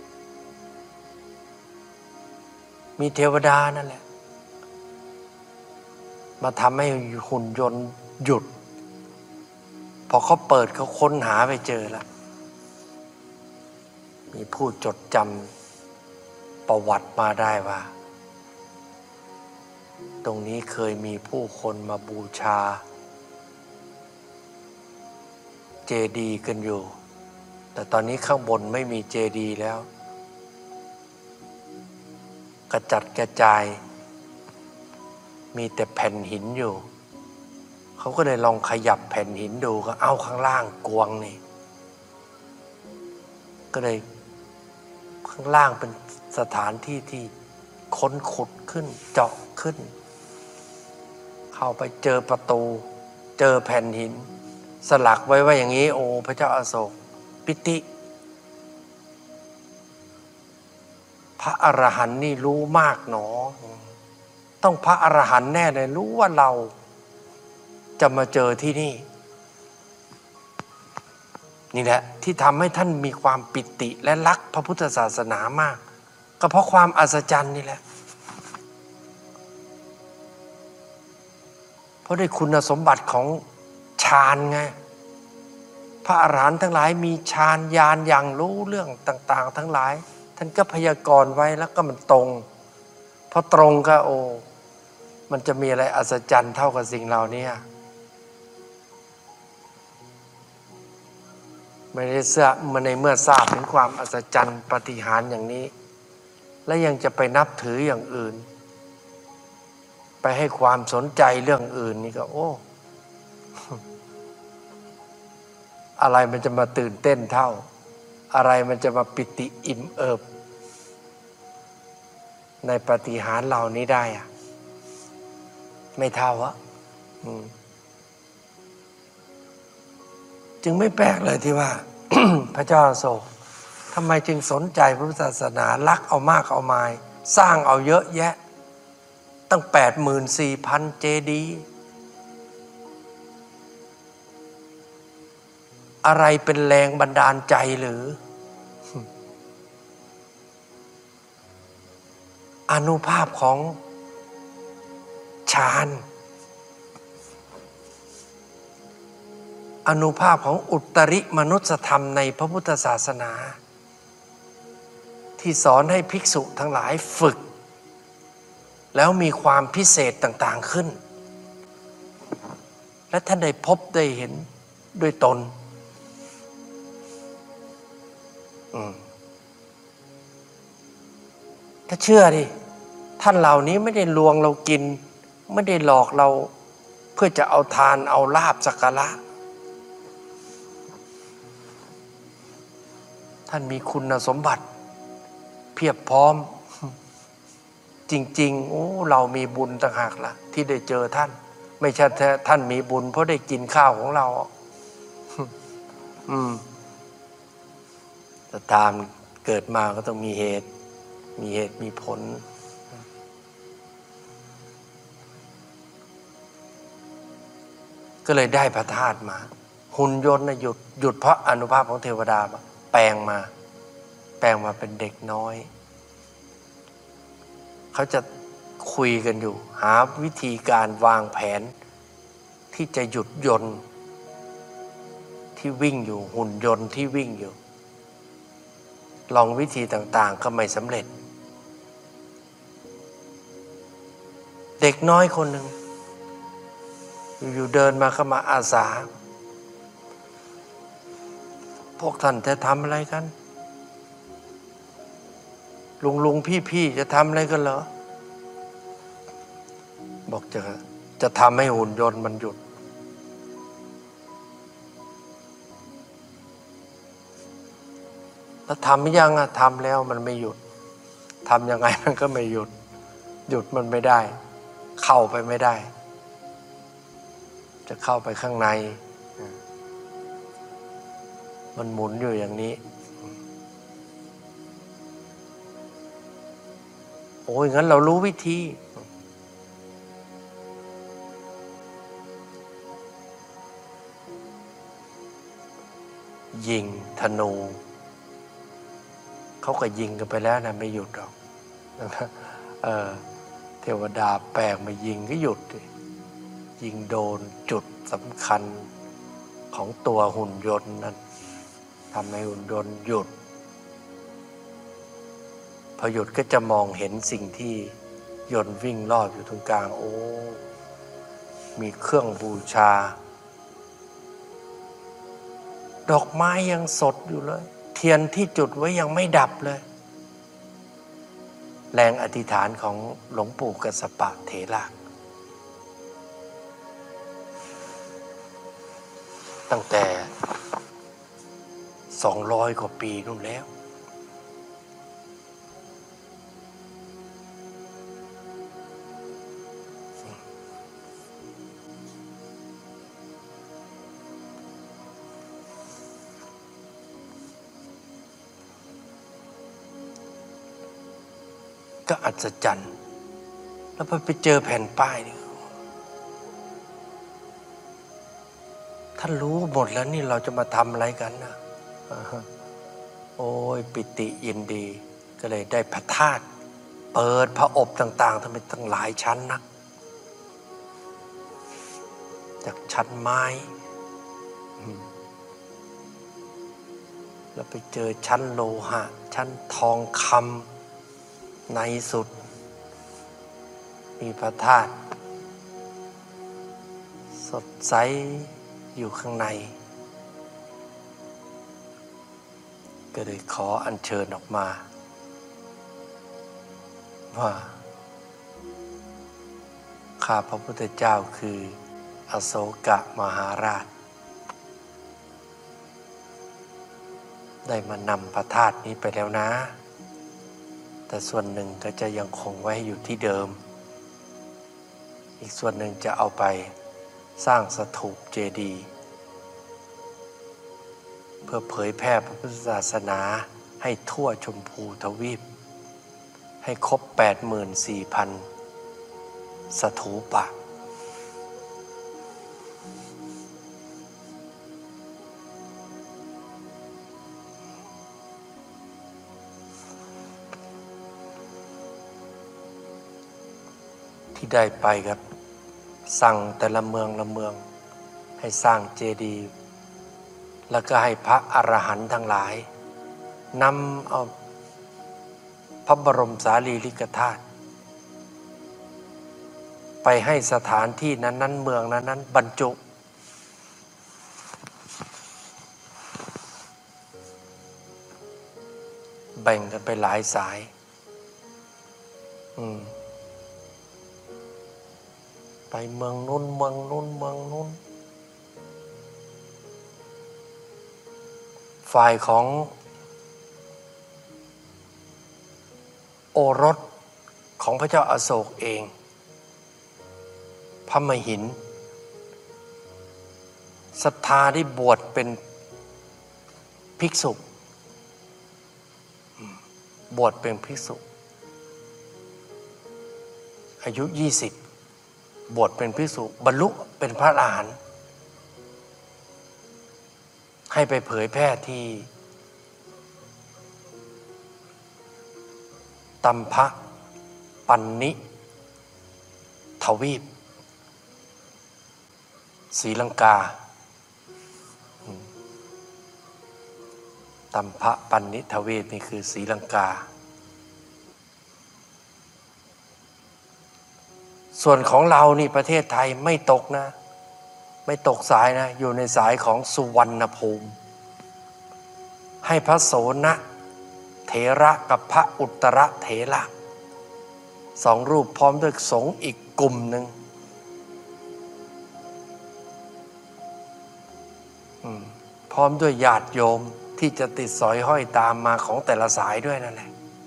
Speaker 1: มีเทวดานั่นแหละมาทำให้หุ่นยนต์หยุดพอเขาเปิดเขาค้นหาไปเจอแล้วมีผู้จดจำประวัติมาได้ว่าตรงนี้เคยมีผู้คนมาบูชาเจดีย์กันอยู่แต่ตอนนี้ข้างบนไม่มีเจดีย์แล้วกระจัดกระจายมีแต่แผ่นหินอยู่เขาก็เลยลองขยับแผ่นหินดูก็เอาข้างล่างกวงนี่ก็เลยข้างล่างเป็นสถานที่ที่ค้นขุดขึ้นเจาะขึ้นเข้าไปเจอประตูเจอแผ่นหินสลักไว้ว่าอย่างนี้โอ้พระเจ้าอโศกปิติพระอรหันต์นี่รู้มากหนอต้องพระอรหันต์แน่เลยรู้ว่าเราจะมาเจอที่นี่นี่แหละที่ทำให้ท่านมีความปิติและรักพระพุทธศาสนามากก็เพราะความอัศจรรย์นี่แหละเพราะได้คุณสมบัติของฌานไงพระอรหันต์ทั้งหลายมีฌานญาณอย่างรู้เรื่องต่างๆทั้งหลายท่านก็พยากรณ์ไว้แล้วก็มันตรงพอตรงก็โอ้มันจะมีอะไรอัศจรรย์เท่ากับสิ่งเหล่านี้ไม่ได้ทราบมันในเมื่อทราบถึงความอัศจรรย์ปาฏิหาริย์อย่างนี้และยังจะไปนับถืออย่างอื่นไปให้ความสนใจเรื่องอื่นนี่ก็โอ้อะไรมันจะมาตื่นเต้นเท่าอะไรมันจะมาปิติอิ่มเอิบในปาฏิหาริย์เหล่านี้ได้อะไม่เท่าอะจึงไม่แปลกเลยที่ว่า พระเจ้าอโศกทำไมจึงสนใจพระพุทธศาสนารักเอามากเอามายสร้างเอาเยอะแยะตั้งแปดหมื่นสี่พันเจดีย์อะไรเป็นแรงบันดาลใจหรืออานุภาพของฌานอานุภาพของอุตริมนุสธรรมในพระพุทธศาสนาที่สอนให้ภิกษุทั้งหลายฝึกแล้วมีความพิเศษต่างๆขึ้นและท่านได้พบได้เห็นด้วยตนถ้าเชื่อดิท่านเหล่านี้ไม่ได้ลวงเรากินไม่ได้หลอกเราเพื่อจะเอาทานเอาลาภสักการะท่านมีคุณสมบัติเพียบพร้อมจริงๆโอ้เรามีบุญต่างหากล่ะที่ได้เจอท่านไม่ใช่ท่านมีบุญเพราะได้กินข้าวของเราอืมแต่ตามเกิดมาก็ต้องมีเหตุมีเหตุมีผลก็เลยได้พระธาตุมาหุ่นยนต์นะหยุดหยุดเพราะอนุภาพของเทวดาแปลงมาแปลงมาเป็นเด็กน้อยเขาจะคุยกันอยู่หาวิธีการวางแผนที่จะหยุดยนต์ที่วิ่งอยู่หุ่นยนต์ที่วิ่งอยู่ลองวิธีต่างๆก็ไม่สำเร็จเด็กน้อยคนหนึ่งอยู่ๆเดินมาเข้ามาอาสาพวกท่านจะทำอะไรกันลุงลุงพี่พี่จะทำอะไรกันเหรอบอกจะจะทำให้หุ่นยนต์มันหยุดแล้วทำยังอะทำแล้วมันไม่หยุดทำยังไงมันก็ไม่หยุดหยุดมันไม่ได้เข้าไปไม่ได้จะเข้าไปข้างในมันหมุนอยู่อย่างนี้โอ้ยงั้นเรารู้วิธียิงธนูเขาก็ยิงกันไปแล้วนะไม่หยุดหรอกเออเทวดาแปลงมายิงก็หยุดยิงโดนจุดสำคัญของตัวหุ่นยนต์นั้นทำให้หุ่นยนต์หยุดพอหยุดก็จะมองเห็นสิ่งที่ยนต์วิ่งรอบอยู่ตรงกลางโอ้มีเครื่องบูชาดอกไม้ยังสดอยู่เลยเทียนที่จุดไว้ยังไม่ดับเลยแรงอธิษฐานของหลวงปู่กัสสปะเถระตั้งแต่สองร้อยกว่าปีนู่นแล้วก็อัศจรรย์แล้วพอไปเจอแผ่นป้ายนี่ท่านรู้หมดแล้วนี่เราจะมาทำอะไรกันนะโอ้ยปิติยินดีก็เลยได้พระธาตุเปิดพระอบต่างๆทำไมตั้งหลายชั้นนะจากชั้นไม้แล้วไปเจอชั้นโลหะชั้นทองคำในสุดมีพระธาตุสดใสอยู่ข้างในก็เลยขออัญเชิญออกมาว่าข้าพระพุทธเจ้าคืออโศกมหาราชได้มานำพระธาตุนี้ไปแล้วนะแต่ส่วนหนึ่งก็จะยังคงไว้อยู่ที่เดิมอีกส่วนหนึ่งจะเอาไปสร้างสถูปเจดีย์เพื่อเผยแพร่พระพุทธศาสนาให้ทั่วชมพูทวีปให้ครบ แปดหมื่นสี่พัน สถูปะที่ได้ไปครับสั่งแต่ละเมืองละเมืองให้สร้างเจดีย์แล้วก็ให้พระอรหันต์ทั้งหลายนำเอาพระบรมสารีริกธาตุไปให้สถานที่นั้นนั้นเมืองนั้นนั้นบรรจุแบ่งกันไปหลายสายอืมไปเมืองนู้นเมืองนู้นเมืองนู้นฝ่ายของโอรสของพระเจ้าอโศกเองพระมหินศรัทธาได้บวชเป็นภิกษุบวชเป็นภิกษุอายุยี่สิบบวชเป็นภิกษุบรรลุเป็นพระอรหันต์ให้ไปเผยแพร่ที่ตัมพะปันนิทวีปศรีลังกาตัมพะปันนิทวีปนี่คือศรีลังกาส่วนของเรานี่ประเทศไทยไม่ตกนะไม่ตกสายนะอยู่ในสายของสุวรรณภูมิให้พระโสนเถระกับพระอุตรเถระสองรูปพร้อมด้วยสงฆ์อีกกลุ่มหนึ่งพร้อมด้วยญาติโยมที่จะติดสอยห้อยตามมาของแต่ละสายด้วยนั่นแหละ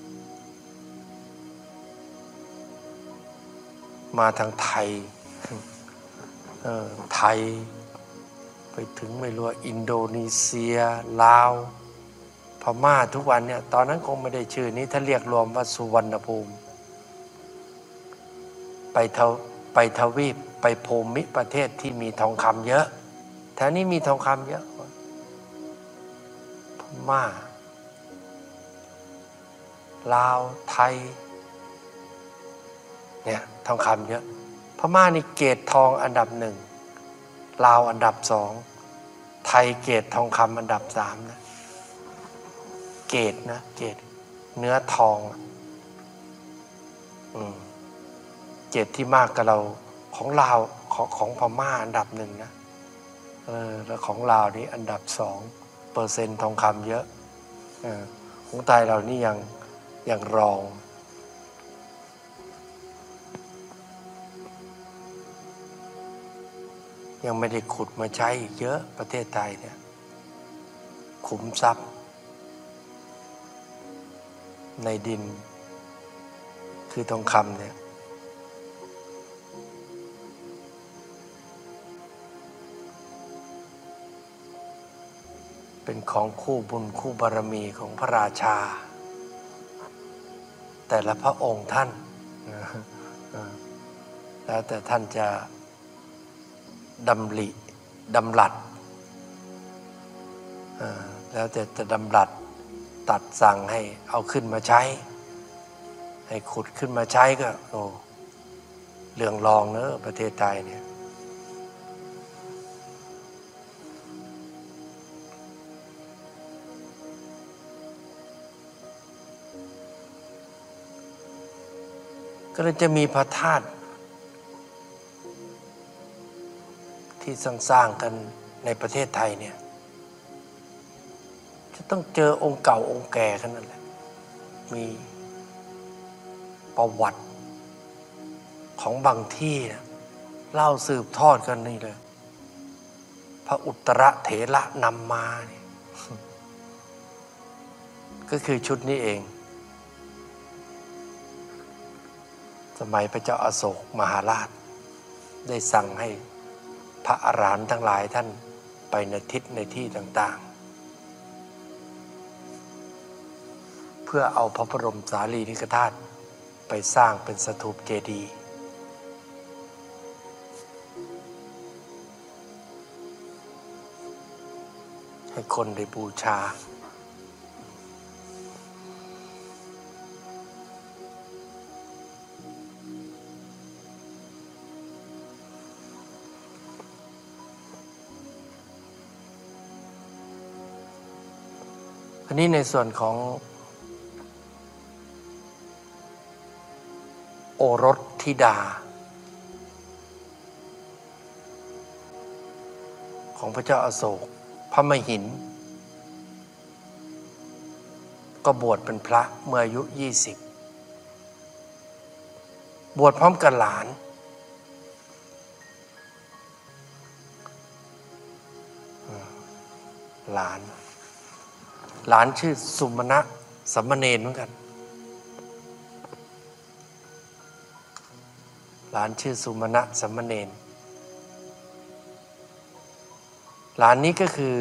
Speaker 1: มาทางไทยเออไทยไปถึงไม่รู้อินโดนีเซียลาวพม่าทุกวันเนี่ยตอนนั้นคงไม่ได้ชื่อนี้ถ้าเรียกรวมว่าสุวรรณภูมิไปทวไปทวีปไปภูมิประเทศที่มีทองคำเยอะแถวนี้มีทองคำเยอะม่าลาวไทยเนี่ยทองคำเยอะพม่านี่เกรดทองอันดับหนึ่งลาวอันดับสองไทยเกรดทองคำอันดับสามนะเกรดนะเกรดเนื้อทองอืมเกรดที่มากกับเราของลาวของของพม่าอันดับหนึ่งนะเออแล้วของลาวนี่อันดับสองเปอร์เซ็นต์ทองคำเยอะเออของไทยเรานี่ยังยังรองยังไม่ได้ขุดมาใช้อีกเยอะประเทศไทยเนี่ยขุมทรัพย์ในดินคือทองคำเนี่ยเป็นของคู่บุญคู่บารมีของพระราชาแต่ละพระองค์ท่านแล้วแต่ท่านจะดำริดำรัสแล้วแต่จะดำรัสตัดสั่งให้เอาขึ้นมาใช้ให้ขุดขึ้นมาใช้ก็โอ้เรื่องรองเนอะประเทศไทยเนี่ยก็เลยจะมีพระธาตุที่สร้างๆกันในประเทศไทยเนี่ยจะต้องเจอองค์เก่าองค์แก่กันนั่นแหละมีประวัติของบางที่นะเล่าสืบทอดกันนี่เลยพระอุตรเถระนำมาเนี่ยก็คือชุดนี้เองสมัยพระเจ้าอโศกมหาราชได้สั่งให้พระอรหันต์ทั้งหลายท่านไปในทิศในที่ต่างๆเพื่อเอาพระบรมสารีริกธาตุไปสร้างเป็นสถูปเจดีย์ให้คนได้บูชาอันนี้ในส่วนของโอรสธิดาของพระเจ้าอโศกพระมหินก็บวชเป็นพระเมื่ออายุยี่สิบบวชพร้อมกับหลานหลานหลานชื่อสุมาณะสัมมเนรเหมือนกันหลานชื่อสุมาณะสัมมเนรหลานนี้ก็คือ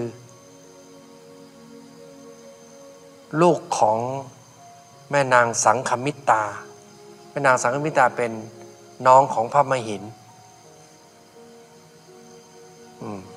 Speaker 1: ลูกของแม่นางสังคมิตาแม่นางสังคมิตาเป็นน้องของพระมหินอืม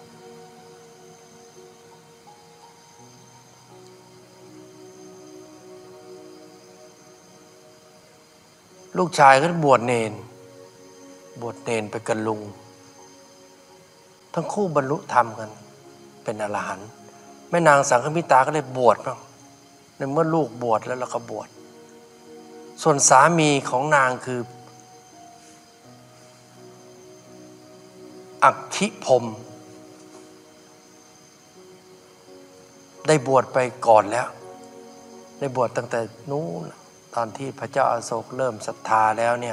Speaker 1: ลูกชายก็บวชเนนบวชเนนไปกับลุงทั้งคู่บรรลุธรรมกันเป็นอรหันต์แม่นางสังคมิตาก็เลยบวชบ้างในเมื่อลูกบวชแล้วเราก็บวชส่วนสามีของนางคืออัคคิพรหมได้บวชไปก่อนแล้วได้บวชตั้งแต่นู้นตอนที่พระเจ้าอาโศกเริ่มศรัทธาแล้วเนี่ย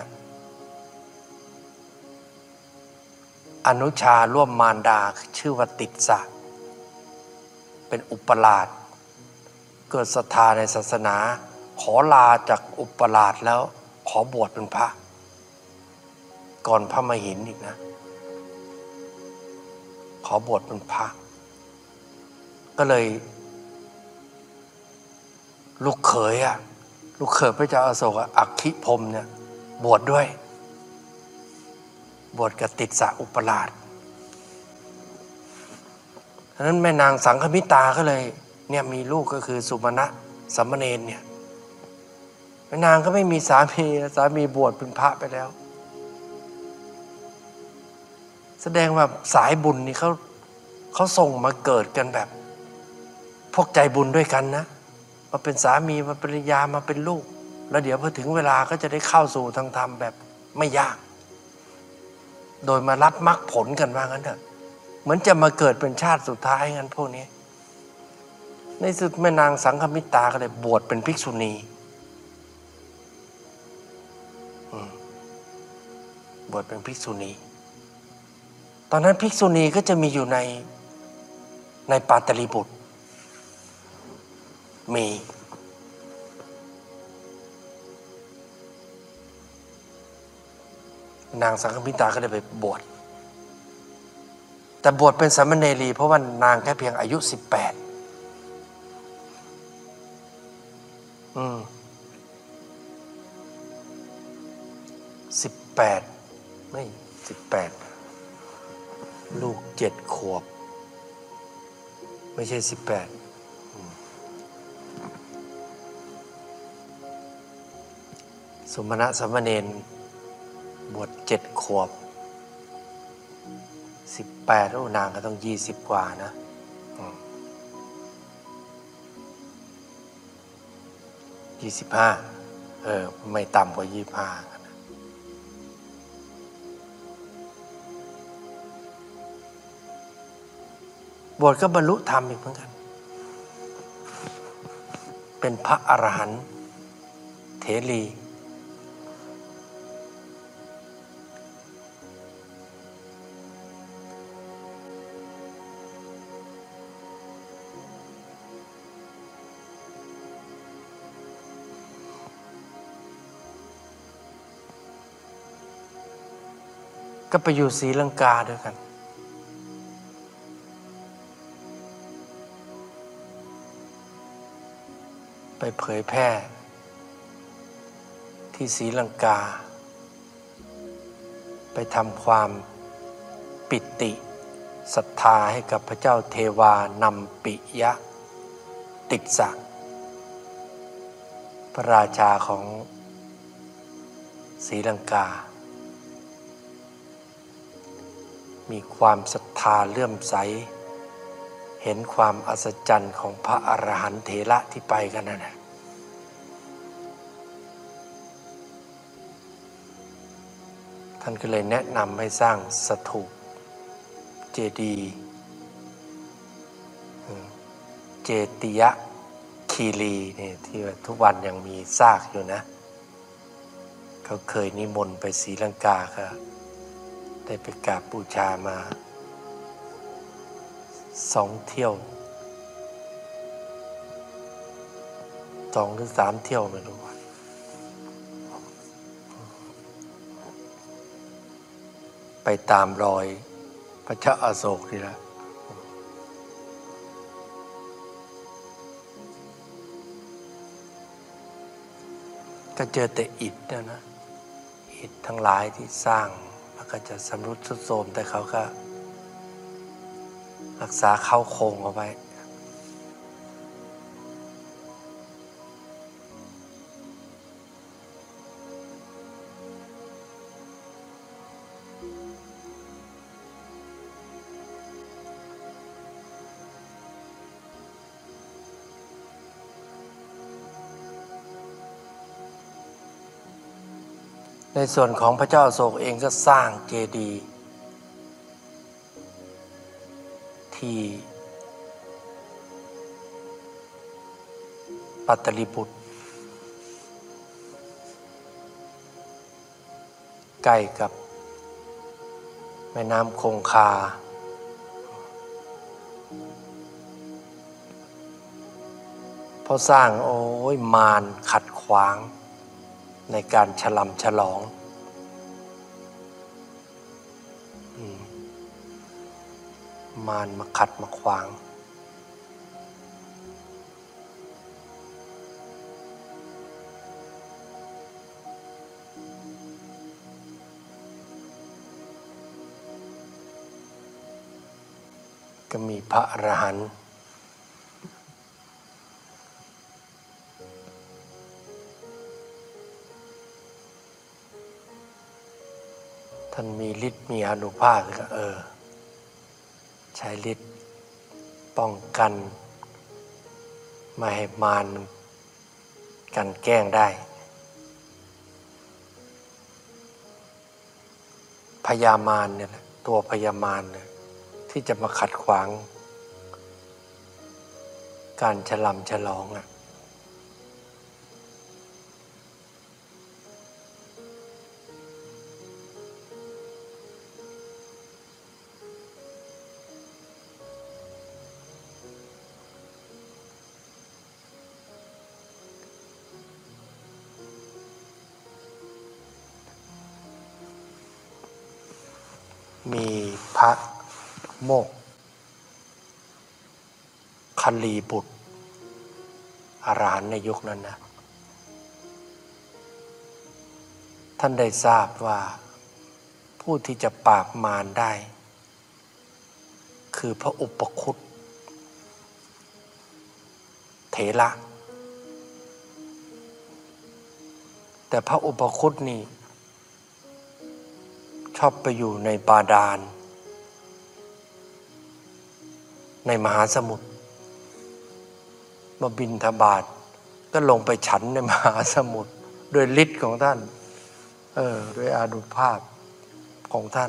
Speaker 1: อนุชาร่วมมารดาชื่อว่าติดสะเป็นอุปราชเกิดศรัทธาในศาสนาขอลาจากอุปราชแล้วขอบวชเป็นพระก่อนพระมหินอีกนะขอบวชเป็นพระก็เลยลูกเขยอ่ะลูกเขยพระเจ้าอโศกอัคคิพรหมเนี่ยบวชด้วยบวชกับติดสะอุปราชฉะนั้นแม่นางสังคมิตาก็เลยเนี่ยมีลูกก็คือสุมาณะสามเณรเนี่ยนางก็ไม่มีสามีสามีบวชเป็นพระไปแล้วแสดงว่าสายบุญนี่เขาเขาส่งมาเกิดกันแบบพวกใจบุญด้วยกันนะมาเป็นสามีมาเป็นภรรยามาเป็นลูกแล้วเดี๋ยวพอถึงเวลาก็จะได้เข้าสู่ทางธรรมแบบไม่ยากโดยมารับมรรคผลกันว่างั้นเถอะเหมือนจะมาเกิดเป็นชาติสุดท้ายงั้นพวกนี้ในสุดแม่นางสังฆมิตราก็เลยบวชเป็นภิกษุณีบวชเป็นภิกษุณีตอนนั้นภิกษุณีก็จะมีอยู่ในในปาตลีบุตรมีนางสังฆมิตราก็เลยไปบวชแต่บวชเป็นสามเณรีเพราะว่านางแค่เพียงอายุสิบแปดอืมสิบแปดไม่สิบแปดลูกเจ็ดขวบไม่ใช่สิบแปดสุมาณะสามเณรบวชเจ็ดขวบสิบแปดโอ้นางก็ต้องยี่สิบกว่านะยี่สิบห้าเออไม่ต่ำกว่ายี่สิบห้าบวชก็บรรลุธรรมอีกเหมือนกันเป็นพระอรหันต์เถรีก็ไปอยู่ศรีลังกาด้วยกันไปเผยแพร่ที่ศรีลังกาไปทำความปิติศรัทธาให้กับพระเจ้าเทวานำปิยะติสสะพระราชาของศรีลังกามีความศรัทธาเลื่อมใสเห็นความอัศจรรย์ของพระอรหันต์เถระที่ไปกันนั่นแหละท่านก็เลยแนะนำให้สร้างสถูปเจดีย์เจติยคีรีเนี่ยที่ทุกวันยังมีซากอยู่นะเขาเคยนิมนต์ไปศรีลังกาก็ได้ไปกราบบูชามาสองเที่ยวสองหรือสามเที่ยวไม่รู้ไปตามรอยพระเจ้าอโศกนี่แหละก็เจอแต่อิฐนะนะอิฐทั้งหลายที่สร้างแล้วก็จะสำรุดทรุดโทรมแต่เขาก็รักษาเข้าโครงเอาไว้ในส่วนของพระเจ้าอโศกเองก็สร้างเจดีย์ที่ปัตตลีบุตรใกล้กับแม่น้ำคงคาพอสร้างโอ้ยมารขัดขวางในการฉลำฉลองมารมาขัดมาขวางก็มีพระอรหันต์มันมีฤทธิ์มีอานุภาพก็เออใช้ฤทธิ์ป้องกันไม่ให้มารมันกันแกล้งได้พญามารเนี่ยแหละตัวพญามารเนี่ยที่จะมาขัดขวางการฉลำฉลองอ่ะมีพระโมกคัลลีบุตรอรหันต์ในยุคนั้นนะท่านได้ทราบว่าผู้ที่จะปราบมารได้คือพระอุปคุตเถระแต่พระอุปคุตนี่ชอบไปอยู่ในบาดาลในมหาสมุทรมาบิณฑบาตก็ลงไปฉันในมหาสมุทรด้วยฤทธิ์ของท่านเออด้วยอานุภาพของท่าน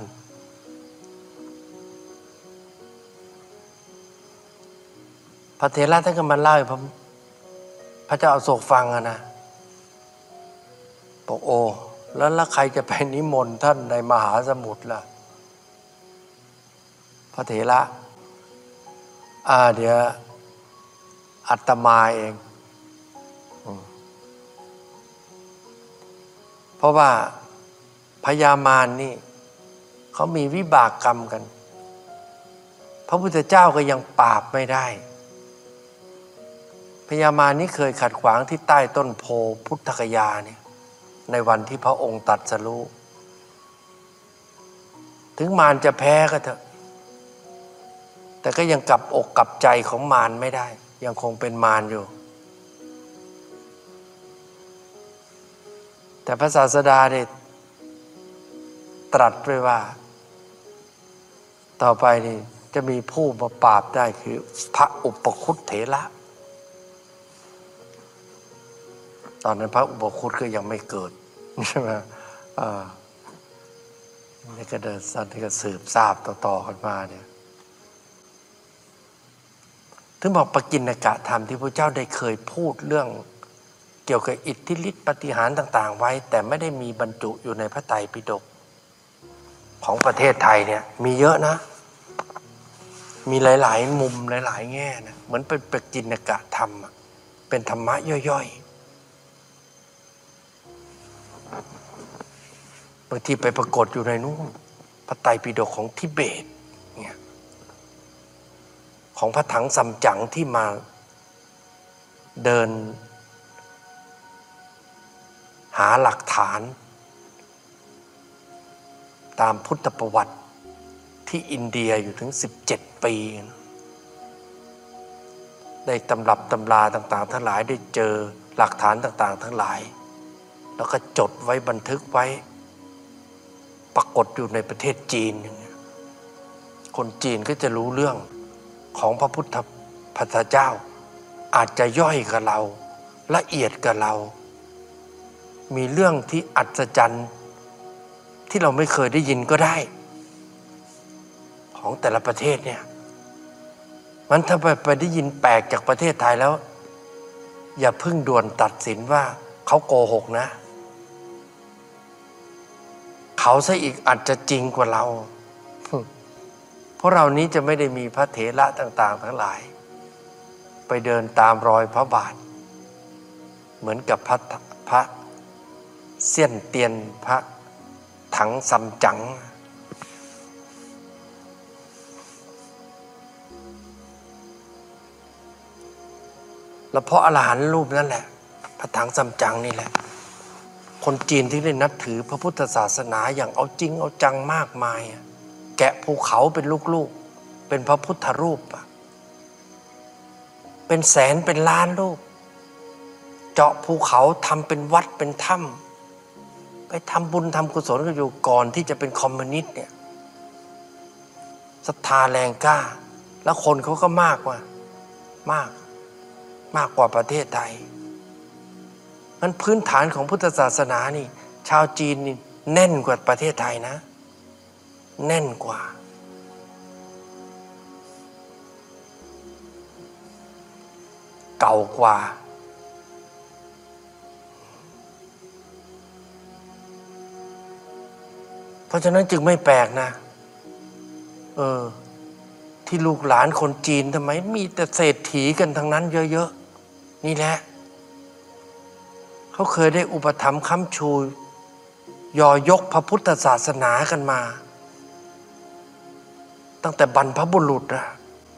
Speaker 1: พระเถระท่านก็มาเล่าให้พระพระเจ้าอโศกฟังอะนะบอกโอ้แล้วแล้วใครจะไปนิมนต์ท่านในมหาสมุทรล่ะพระเถระอ่าเดี๋ยวอาตมาเองเพราะว่าพญามารนี่เขามีวิบากกรรมกันพระพุทธเจ้าก็ยังปราบไม่ได้พญามารนี่เคยขัดขวางที่ใต้ต้นโพพุทธคยาเนี่ยในวันที่พระองค์ตรัสรู้ถึงมารจะแพ้ก็เถอะแต่ก็ยังกลับอกกลับใจของมารไม่ได้ยังคงเป็นมารอยู่แต่พระศาสดาได้ตรัสไว้ว่าต่อไปนี่จะมีผู้มาปราบได้คือพระอุปคุตเถระตอนนั้นพระอุปคุตก็ยังไม่เกิดใช่ไหมอ่านี่ก็เดินสันที่ก็สืบทราบต่อๆกันมาเนี่ยถึงบอกปกิณกะธรรมที่พระเจ้าได้เคยพูดเรื่องเกี่ยวกับอิทธิฤทธิปาฏิหาริย์ต่างๆไว้แต่ไม่ได้มีบรรจุอยู่ในพระไตรปิฎกของประเทศไทยเนี่ยมีเยอะนะมีหลายๆมุมหลายๆแง่นะเหมือนเป็นปกิณกะธรรมเป็นธรรมะย่อยๆบางทีไปปรากฏอยู่ในนู้นพระไตรปิฎกของทิเบตเนี่ยของพระถังซัมจั๋งที่มาเดินหาหลักฐานตามพุทธประวัติที่อินเดียอยู่ถึงสิบเจ็ดปีได้ตำรับตำราต่างๆทั้งหลายได้เจอหลักฐานต่างๆทั้งหลายแล้วก็จดไว้บันทึกไว้ปรากฏอยู่ในประเทศจีนอย่างเงี้ยคนจีนก็จะรู้เรื่องของพระพุทธพัทธเจ้าอาจจะย่อยกับเราละเอียดกับเรามีเรื่องที่อัศจรรย์ที่เราไม่เคยได้ยินก็ได้ของแต่ละประเทศเนี่ยมันถ้าไปไปได้ยินแปลกจากประเทศไทยแล้วอย่าเพิ่งด่วนตัดสินว่าเขาโกหกนะเขาซะอีกอาจจะจริงกว่าเราเพราะเรานี้จะไม่ได้มีพระเถระต่างๆทั้งหลายไปเดินตามรอยพระบาทเหมือนกับพระพระเสี้ยนเตียนพระถังซัมจั๋งแล้วเพราะอรหันต์รูปนั่นแหละพระถังซัมจั๋งนี่แหละคนจีนที่ได้นับถือพระพุทธศาสนาอย่างเอาจริงเอาจังมากมายแกะภูเขาเป็นลูกๆเป็นพระพุทธรูปเป็นแสนเป็นล้านรูปเจาะภูเขาทำเป็นวัดเป็นถ้ำไปทำบุญทำกุศลกันอยู่ก่อนที่จะเป็นคอมมิวนิสต์เนี่ยศรัทธาแรงกล้าแล้วคนเขาก็มากกว่ามากมากกว่าประเทศไทยมันพื้นฐานของพุทธศาสนานี่ชาวจีนนี่แน่นกว่าประเทศไทยนะแน่นกว่าเก่ากว่าเพราะฉะนั้นจึงไม่แปลกนะเออที่ลูกหลานคนจีนทำไมมีแต่เศรษฐีกันทั้งนั้นเยอะๆนี่แหละเขาเคยได้อุปถัมภ์ค้ำชูยอยกพระพุทธศาสนากันมาตั้งแต่บรรพบุรุษนะ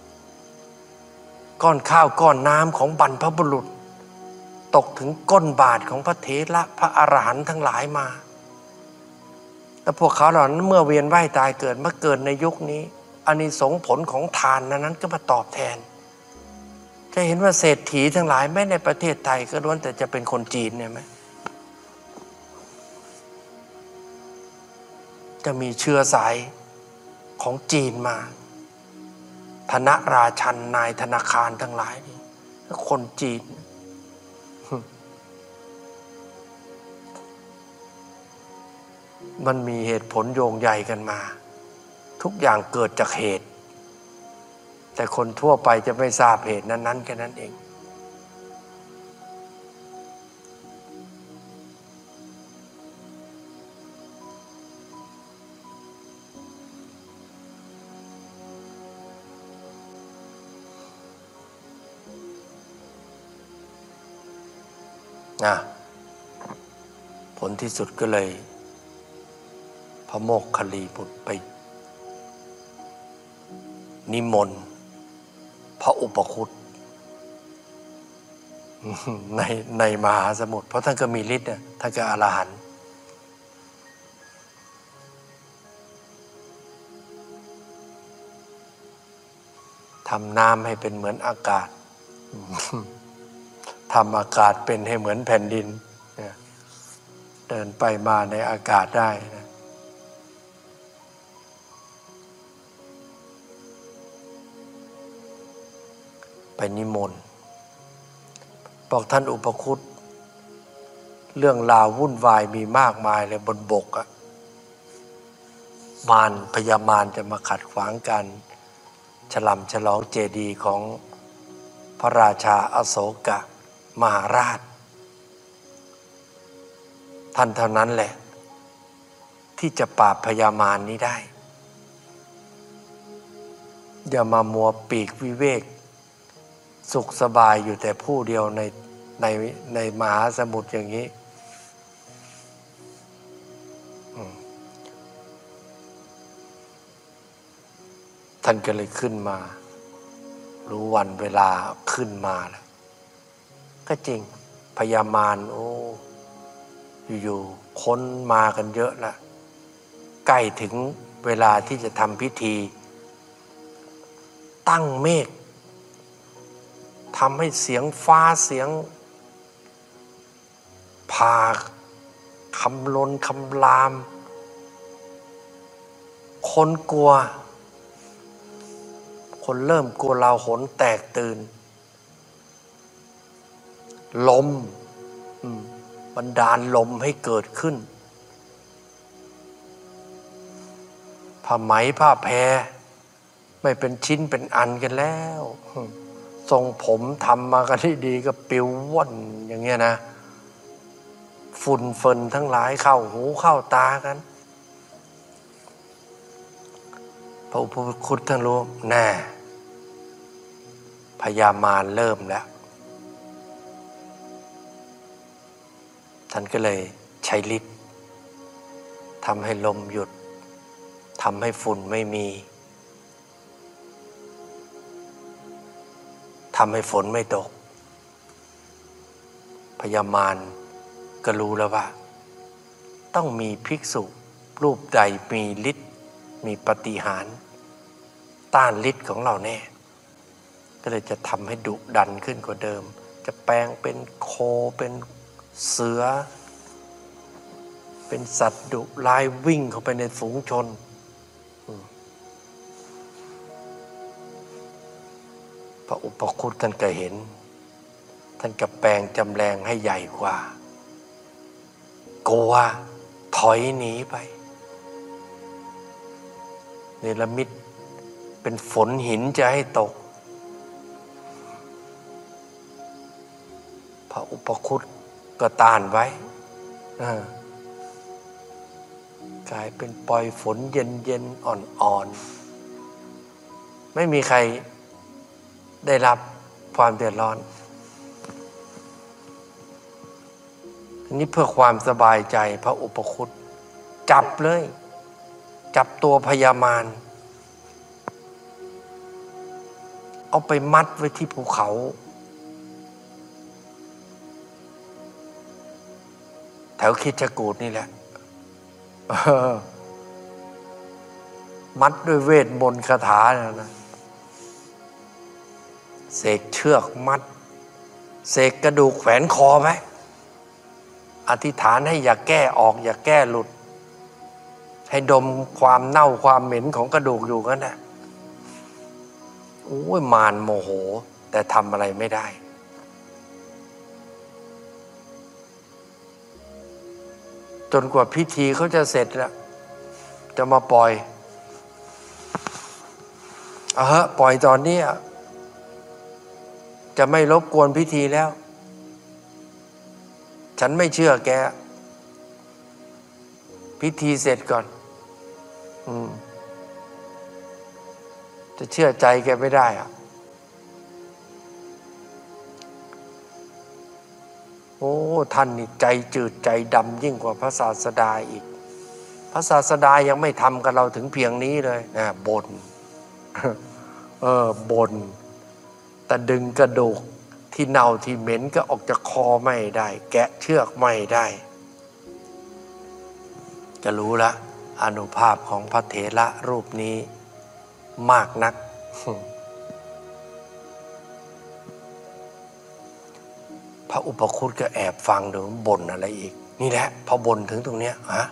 Speaker 1: ก้อนข้าวก้อนน้ำของบรรพบุรุษตกถึงก้นบาทของพระเถระพระอรหันต์ทั้งหลายมาแล้วพวกเขาเหล่านั้นเมื่อเวียนว่ายตายเกิดมาเกิดในยุคนี้อานิสงส์ผลของทานนั้นก็มาตอบแทนจะเห็นว่าเศรษฐีทั้งหลายแม้ในประเทศไทยก็ล้วนแต่จะเป็นคนจีนเนี่ยไหมจะมีเชื้อสายของจีนมาธนราชันนายธนาคารทั้งหลายนี่คนจีนมันมีเหตุผลโยงใยกันมาทุกอย่างเกิดจากเหตุแต่คนทั่วไปจะไม่ทราบเหตุนั้นๆแค่นั้นเองนะผลที่สุดก็เลยพระโมคคัลลีบุตรไปนิมนต์พระอุปคุตในในมหาสมุทรเพราะท่านก็มีฤทธิ์เนี่ยท่านก็อรหันต์ทำน้ำให้เป็นเหมือนอากาศทำอากาศเป็นให้เหมือนแผ่นดินเดินไปมาในอากาศได้นะไปนิมนต์บอกท่านอุปคุตเรื่องราววุ่นวายมีมากมายเลยบนบกอะมารพญามารจะมาขัดขวางกันฉลำฉลองเจดีย์ของพระราชาอโศกมหาราชท่านเท่านั้นแหละที่จะปราบพญามารนี้ได้อย่ามามัวปีกวิเวกสุขสบายอยู่แต่ผู้เดียวในในในมหาสมุทรอย่างนี้ท่านก็เลยขึ้นมารู้วันเวลาขึ้นมาแล้วก็จริงพญามารโอ้อยู่ๆค้นมากันเยอะละใกล้ถึงเวลาที่จะทำพิธีตั้งเมฆทำให้เสียงฟ้าเสียงพาคำลนคำรามคนกลัวคนเริ่มกลัวลาหนแตกตื่นลมบันดาลลมให้เกิดขึ้นผ้าไหมผ้าแพรไม่เป็นชิ้นเป็นอันกันแล้วทรงผมทำมากันที่ดีก็ปิวว่อนอย่างเงี้ยนะฝุ่นเฟินทั้งหลายเข้าหูเข้าตากันพระอุปคุตท่านรู้แน่พญามารเริ่มแล้วท่านก็เลยใช้ฤทธิ์ทำให้ลมหยุดทำให้ฝุ่นไม่มีทำให้ฝนไม่ตกพญามารก็รู้แล้วว่าต้องมีภิกษุรูปใดมีฤทธิ์มีปาฏิหาริย์ต้านฤทธิ์ของเราแน่ก็เลยจะทำให้ดุดันขึ้นกว่าเดิมจะแปลงเป็นโคเป็นเสือเป็นสัตว์ดุร้ายวิ่งเข้าไปในฝูงชนพระอุปคุตท่านก็เห็นท่านก็แปลงจำแรงให้ใหญ่กว่ากลัวถอยหนีไปเนรมิตเป็นฝนหินจะให้ตกพระอุปคุตก็ต้านไว้กลายเป็นปล่อยฝนเย็นๆอ่อนๆไม่มีใครได้รับความเดือดร้อนอันนี้เพื่อความสบายใจพระอุปคุตจับเลยจับตัวพญามารเอาไปมัดไว้ที่ภูเขาแถวคิชกูฏนี่แหละมัดด้วยเวทมนต์คาถาแล้วนะเสกเชือกมัดเสกกระดูกแขวนคอไว้อธิษฐานให้อย่าแก้ออกอย่าแก้หลุดให้ดมความเน่าความเหม็นของกระดูกอยู่กันนะโอ้ยมารโมโหแต่ทำอะไรไม่ได้จนกว่าพิธีเขาจะเสร็จแล้วจะมาปล่อยเอาฮะปล่อยตอนนี้จะไม่รบกวนพิธีแล้วฉันไม่เชื่อแกพิธีเสร็จก่อนอืมจะเชื่อใจแกไม่ได้อ่ะโอ้ท่านนี่ใจจืดใจดำยิ่งกว่าพระศาสดาอีกพระศาสดายังไม่ทำกับเราถึงเพียงนี้เลยนะบ่นเออบ่นแต่ดึงกระดูกที่เน่าที่เหม็นก็ออกจากคอไม่ได้แกะเชือกไม่ได้จะรู้ละอานุภาพของพระเถระรูปนี้มากนักพระอุปคุตก็แอบฟังดูบ่นอะไรอีกนี่แหละพอบ่นถึงตรงเนี้ยฮะ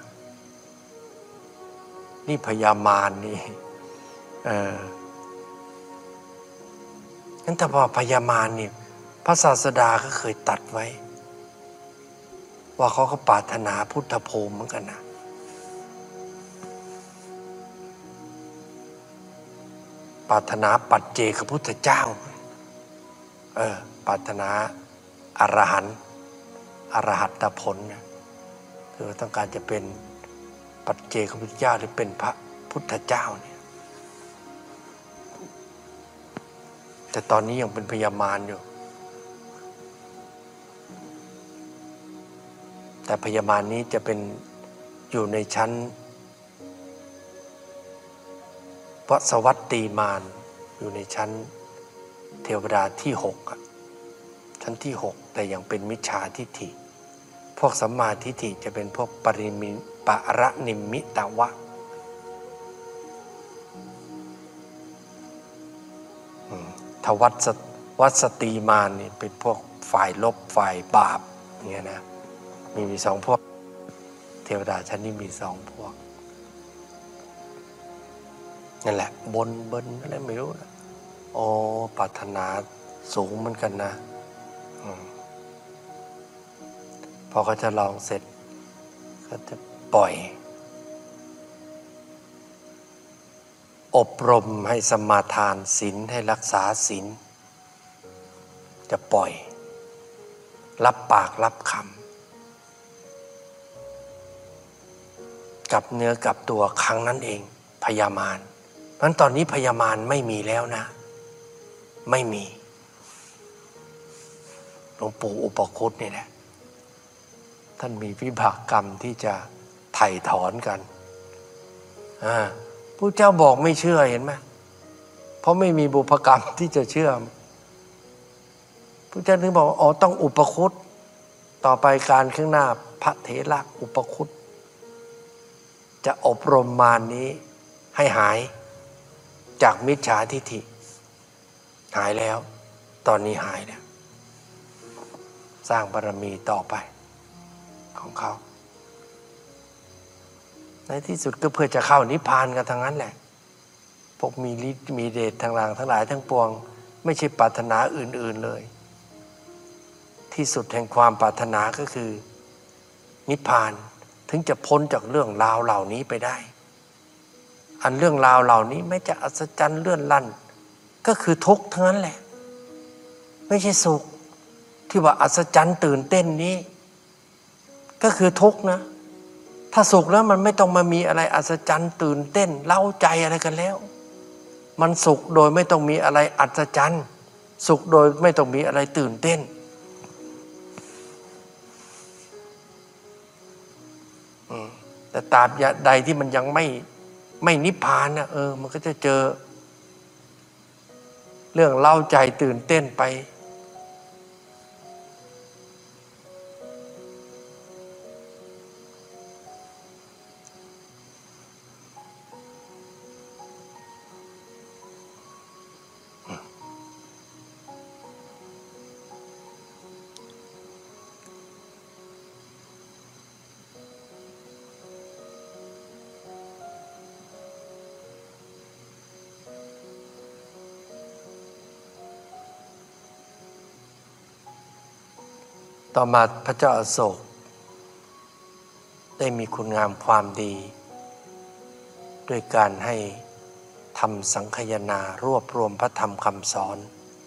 Speaker 1: นี่พญามารนี่เออนั่นแต่ว่าพญามารนี่พระศาสดาก็เคยตัดไว้ว่าเขาก็ปรารถนาพุทธภูมิเหมือนกันนะปรารถนาปัจเจกพุทธเจ้าเออปรารถนาอรหันต์อรหัตผลนะคือต้องการจะเป็นปัจเจกพุทธเจ้าหรือเป็นพระพุทธเจ้าเนี่ยแต่ตอนนี้ยังเป็นพญามารอยู่แต่พญามารนี้จะเป็นอยู่ในชั้นวสวัตตีมารอยู่ในชั้นเทวดาที่หกชั้นที่หกแต่ยังเป็นมิจฉาทิฏฐิพวกสัมมาทิฏฐิจะเป็นพวกปริมิปะระนิมมิตวะทวัตวัสตีมารนี่เป็นพวกฝ่ายลบฝ่ายบาปอย่างเงี้ยนะมีมีสองพวกเทวดาชั้นนี้มีสองพวกนั่นแหละบนบนอะไรไม่รู้นะโอ้ปรารถนาสูงเหมือนกันนะพอเขาจะลองเสร็จก็จะปล่อยอบรมให้สมาทานศีลให้รักษาศีลจะปล่อยรับปากรับคำกับเนื้อกับตัวครั้งนั้นเองพญามารเพราะฉะนั้นตอนนี้พญามารไม่มีแล้วนะไม่มีหลวงปู่อุปคุตนี่แหละท่านมีวิบากกรรมที่จะไถ่ถอนกันอ่าพระเจ้าบอกไม่เชื่อเห็นไหมเพราะไม่มีบุพกรรมที่จะเชื่อพระเจ้าถึงบอกว่าอ๋อต้องอุปคุตต่อไปการข้างหน้าพระเถระอุปคุตจะอบรมมารนี้ให้หายจากมิจฉาทิฏฐิหายแล้วตอนนี้หายแล้วสร้างบารมีต่อไปของเขาในที่สุดก็เพื่อจะเข้านิพพานกันทั้งนั้นแหละพวกมีฤทธิ์มีเดชทางหลังทั้งหลายทั้งปวงไม่ใช่ปรารถนาอื่นๆเลยที่สุดแห่งความปรารถนาก็คือนิพพานถึงจะพ้นจากเรื่องราวเหล่านี้ไปได้อันเรื่องราวเหล่านี้ไม่จะอัศจรรย์เลื่อนลั่นก็คือทุกข์ทั้งนั้นแหละไม่ใช่สุขที่ว่าอัศจรรย์ตื่นเต้นนี้ก็คือทุกข์นะถ้าสุขแล้วมันไม่ต้องมามีอะไรอัศจรรย์ตื่นเต้นเล้าใจอะไรกันแล้วมันสุขโดยไม่ต้องมีอะไรอัศจรรย์สุขโดยไม่ต้องมีอะไรตื่นเต้นแต่ตราบใดที่มันยังไม่ไม่นิพพานนะเออมันก็จะเจอเรื่องเล่าใจตื่นเต้นไปต่อมาพระเจ้าอโศกได้มีคุณงามความดีด้วยการให้ทำสังคายนารวบรวมพระธรรมคำสอน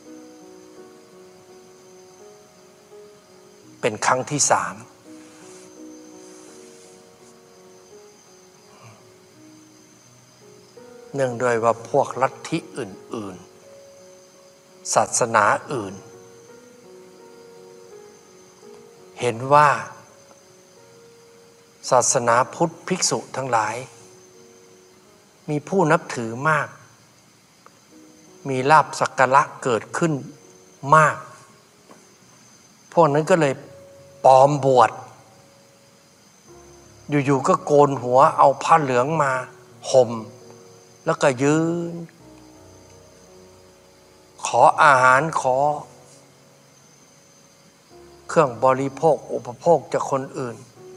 Speaker 1: เป็นครั้งที่สามเนื่องด้วยว่าพวกลัทธิอื่นๆศาสนาอื่นเห็นว่าศาสนาพุทธภิกษุทั้งหลายมีผู้นับถือมากมีลาภสักการะเกิดขึ้นมากพวกนั้นก็เลยปลอมบวชอยู่ๆก็โกนหัวเอาผ้าเหลืองมาห่มแล้วก็ยืนขออาหารขอเครื่องบริโภคอุปโภคจากคนอื่น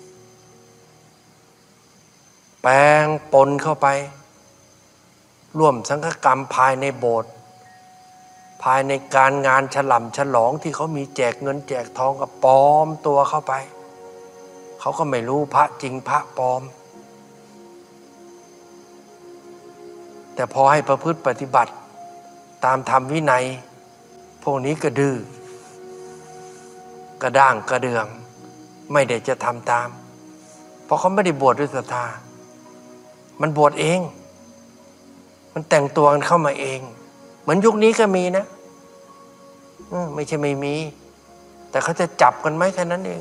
Speaker 1: แปลงปนเข้าไปร่วมสังฆกรรมภายในโบสถ์ภายในการงานฉลำฉลองที่เขามีแจกเงินแจกทองกับปลอมตัวเข้าไปเขาก็ไม่รู้พระจริงพระปลอมแต่พอให้ประพฤติปฏิบัติตามธรรมวินัยพวกนี้ก็ดื้อกระด้างกระเดืองไม่ได้จะทำตามเพราะเขาไม่ได้บวชด้วยศรัทธามันบวชเองมันแต่งตัวกันเข้ามาเองเหมือนยุคนี้ก็มีนะไม่ใช่ไม่มีแต่เขาจะจับกันไหมแค่นั้นเอง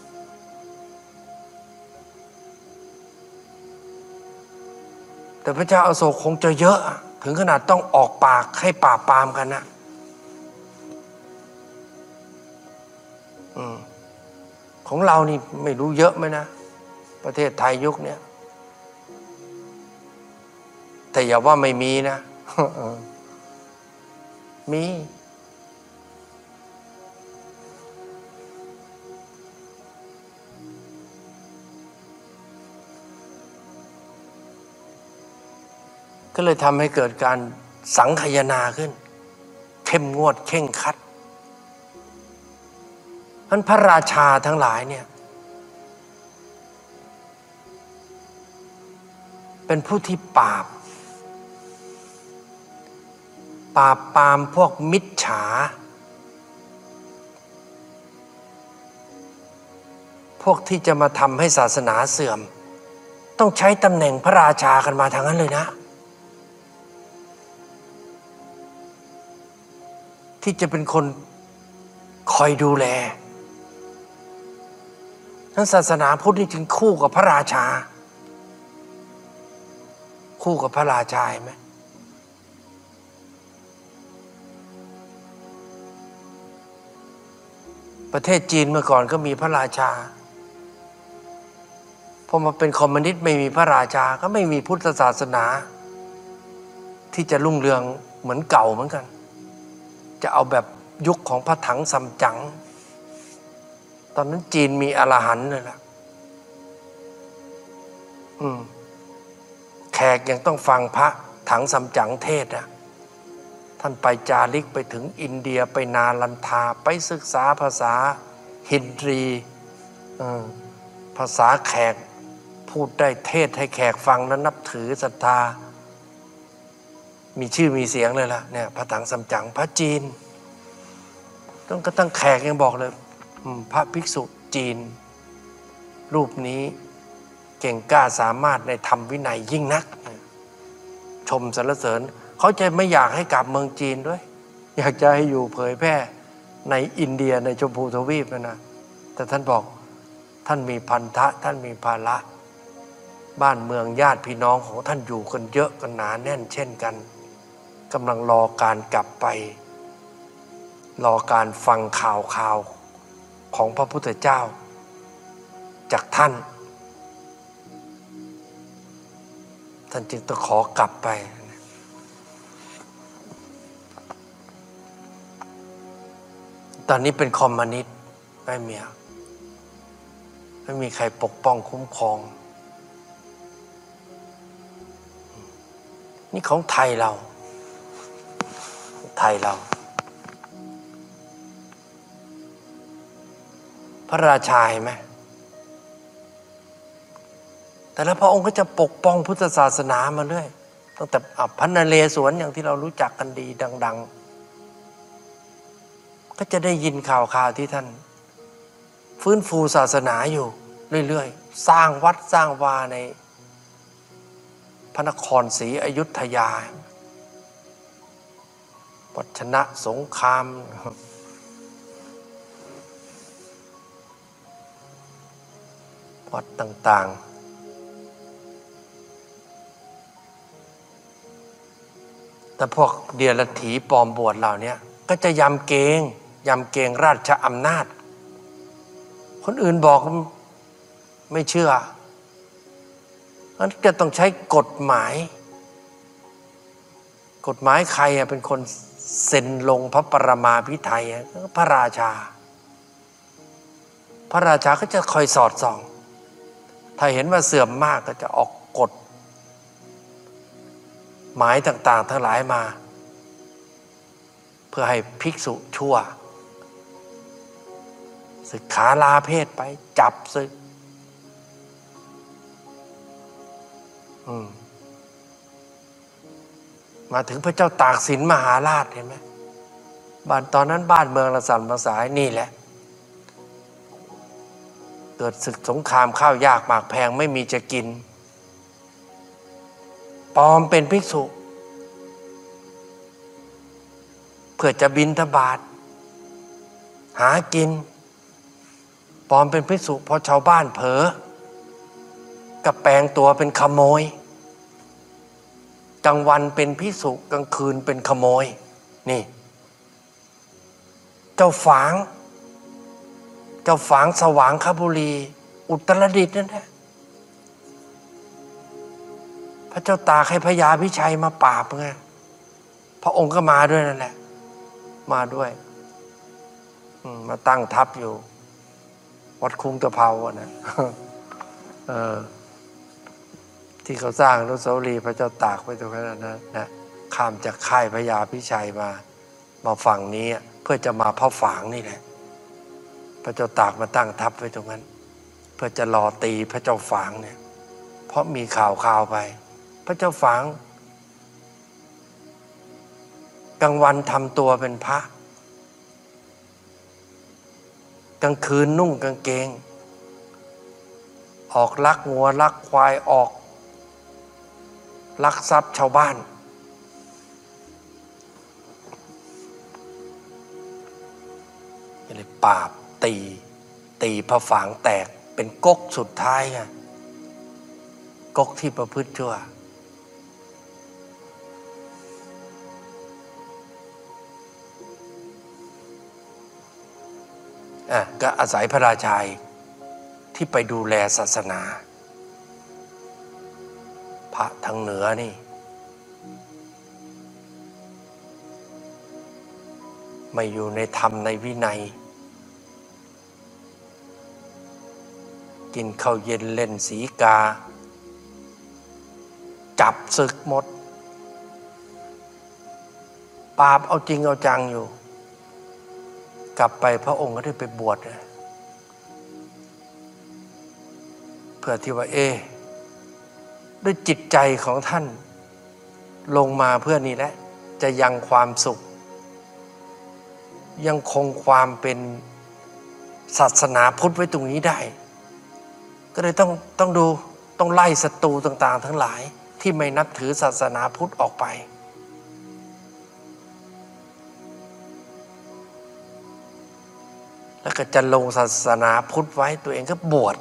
Speaker 1: แต่พระเจ้าอโศกคงจะเยอะถึงขนาดต้องออกปากให้ปราบปรามกันนะของเรานี่ไม่รู้เยอะไหมนะประเทศไทยยุคนี้แต่อย่าว่าไม่มีนะ มีก็เลยทำให้เกิดการสังคายนาขึ้นเข้มงวดเข่งครัดท่านพระราชาทั้งหลายเนี่ยเป็นผู้ที่ปราบปราบปรามพวกมิจฉาพวกที่จะมาทำให้ศาสนาเสื่อมต้องใช้ตำแหน่งพระราชากันมาทางนั้นเลยนะที่จะเป็นคนคอยดูแลทั้งศาสนาพุทธนี่จึงคู่กับพระราชาคู่กับพระราชาไหมประเทศจีนเมื่อก่อนก็มีพระราชาพอมาเป็นคอมมิวนิสต์ไม่มีพระราชาก็ไม่มีพุทธศาสนาที่จะรุ่งเรืองเหมือนเก่าเหมือนกันจะเอาแบบยุคของพระถังซัมจั๋งตอนนั้นจีนมีอรหันต์เลยล่ะอืมแขกยังต้องฟังพระถังสำจั๋งเทศน์นะท่านไปจาริกไปถึงอินเดียไปนาลันทาไปศึกษาภาษาฮินรีภาษาแขกพูดได้เทศให้แขกฟังแล้วนับถือศรัทธามีชื่อมีเสียงเลยล่ะเนี่ยพระถังสำจั๋งพระจีนต้องกระทั่งแขกยังบอกเลยพระภิกษุจีนรูปนี้เก่งกล้าสามารถในธรรมวินัยยิ่งนักชมสรรเสริญเขาจะไม่อยากให้กลับเมืองจีนด้วยอยากจะให้อยู่เผยแพร่ในอินเดียในชมพูทวีปนะนะแต่ท่านบอกท่านมีพันธะท่านมีภาระบ้านเมืองญาติพี่น้องของท่านอยู่กันเยอะกันหนาแน่นเช่นกันกำลังรอการกลับไปรอการฟังข่าวข่าวของพระพุทธเจ้าจากท่านท่านจึงต้องขอกลับไปตอนนี้เป็นคอมมิวนิสต์ไม่มีไม่มีใครปกป้องคุ้มครองนี่ของไทยเราไทยเราพระราชาเห็นไหมแต่ละพระองค์ก็จะปกป้องพุทธศาสนามาเรื่อยตั้งแต่พระนเรศวรอย่างที่เรารู้จักกันดีดังๆก็จะได้ยินข่าวข่าวที่ท่านฟื้นฟูศาสนาอยู่เรื่อยๆสร้างวัดสร้างวาในพระนครศรีอยุธยาวัดชนะสงครามวัดต่างๆแต่พวกเดียรถีปลอมบวชเหล่านี้ก็จะยำเกรงยำเกรงราชอำนาจคนอื่นบอกไม่เชื่อมันจะต้องใช้กฎหมายกฎหมายใครเป็นคนเซ็นลงพระปรมาภิไธยพระราชาพระราชาก็จะคอยสอดส่องถ้าเห็นว่าเสื่อมมากก็จะออกกฎหมายต่างๆทั้งหลายมาเพื่อให้ภิกษุชั่วศึกขาลาเพศไปจับศึกมาถึงพระเจ้าตากสินมหาราชเห็นไหมบ้านตอนนั้นบ้านเมืองระสันระสายนี่แหละเกิดศึกสงครามข้าวยากหมากแพงไม่มีจะกินปลอมเป็นภิกษุเพื่อจะบิณฑบาตหากินปลอมเป็นภิกษุพอชาวบ้านเผลอก็แปลงตัวเป็นขโมยกลางวันเป็นภิกษุกลางคืนเป็นขโมยนี่เจ้าฝางเจ้าฝางสว่างคบุรีอุตรดิตถ์นั่นแหละพระเจ้าตากให้พญาพิชัยมาปราบไงพระองค์ก็มาด้วยนั่นแหละมาด้วยมาตั้งทัพอยู่วัดคุ้งตะเภาอ่ะนะเออที่เขาสร้างอนุสาวรีย์พระเจ้าตากไปตรงนั้นนะนะข้ามจากค่ายพญาพิชัยมามาฝั่งนี้เพื่อจะมาพระฝางนี่แหละพระเจ้าตากมาตั้งทัพไว้ตรงนั้นเพื่อจะรอตีพระเจ้าฝางเนี่ยเพราะมีข่าวข่าวไปพระเจ้าฝางกลางวันทำตัวเป็นพระกลางคืนนุ่งกางเกงออกลักงัวลักควายออกลักทรัพย์ชาวบ้านเลยปราบตีตีพระฝางแตกเป็นก๊กสุดท้ายไงก๊กที่ประพฤติชั่วอ่ะก็อาศัยพระราชาที่ไปดูแลศาสนาพระทางเหนือนี่ไม่อยู่ในธรรมในวินัยกินข้าวเย็นเล่นสีกาจับศึกหมดปราบเอาจริงเอาจังอยู่กลับไปพระองค์ก็ได้ไปบวชเพื่อที่ว่าเอด้วยจิตใจของท่านลงมาเพื่อนี้แหละจะยังความสุขยังคงความเป็นศาสนาพุทธไว้ตรงนี้ได้ก็เลยต้องต้องดูต้องไล่ศัตรูต่างๆทั้งหลายที่ไม่นับถือศาสนาพุทธออกไปแล้วก็จะลงศาสนาพุทธไว้ตัวเองก็บวช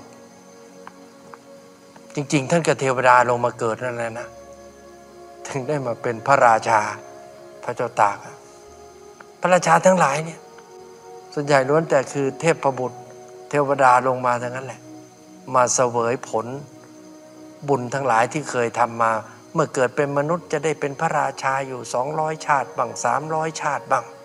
Speaker 1: จริงๆท่านกับเทวดาลงมาเกิดนั่นแหละนะถึงได้มาเป็นพระราชาพระเจ้าตากพระราชาทั้งหลายเนี่ยส่วนใหญ่ล้วนแต่คือเทพบุตรเทวดาลงมาทั้งนั้นแหละมาเสวยผลบุญทั้งหลายที่เคยทำมาเมื่อเกิดเป็นมนุษย์จะได้เป็นพระราชาอยู่สองร้อยชาติบ้างสามร้อยชาติบ้าง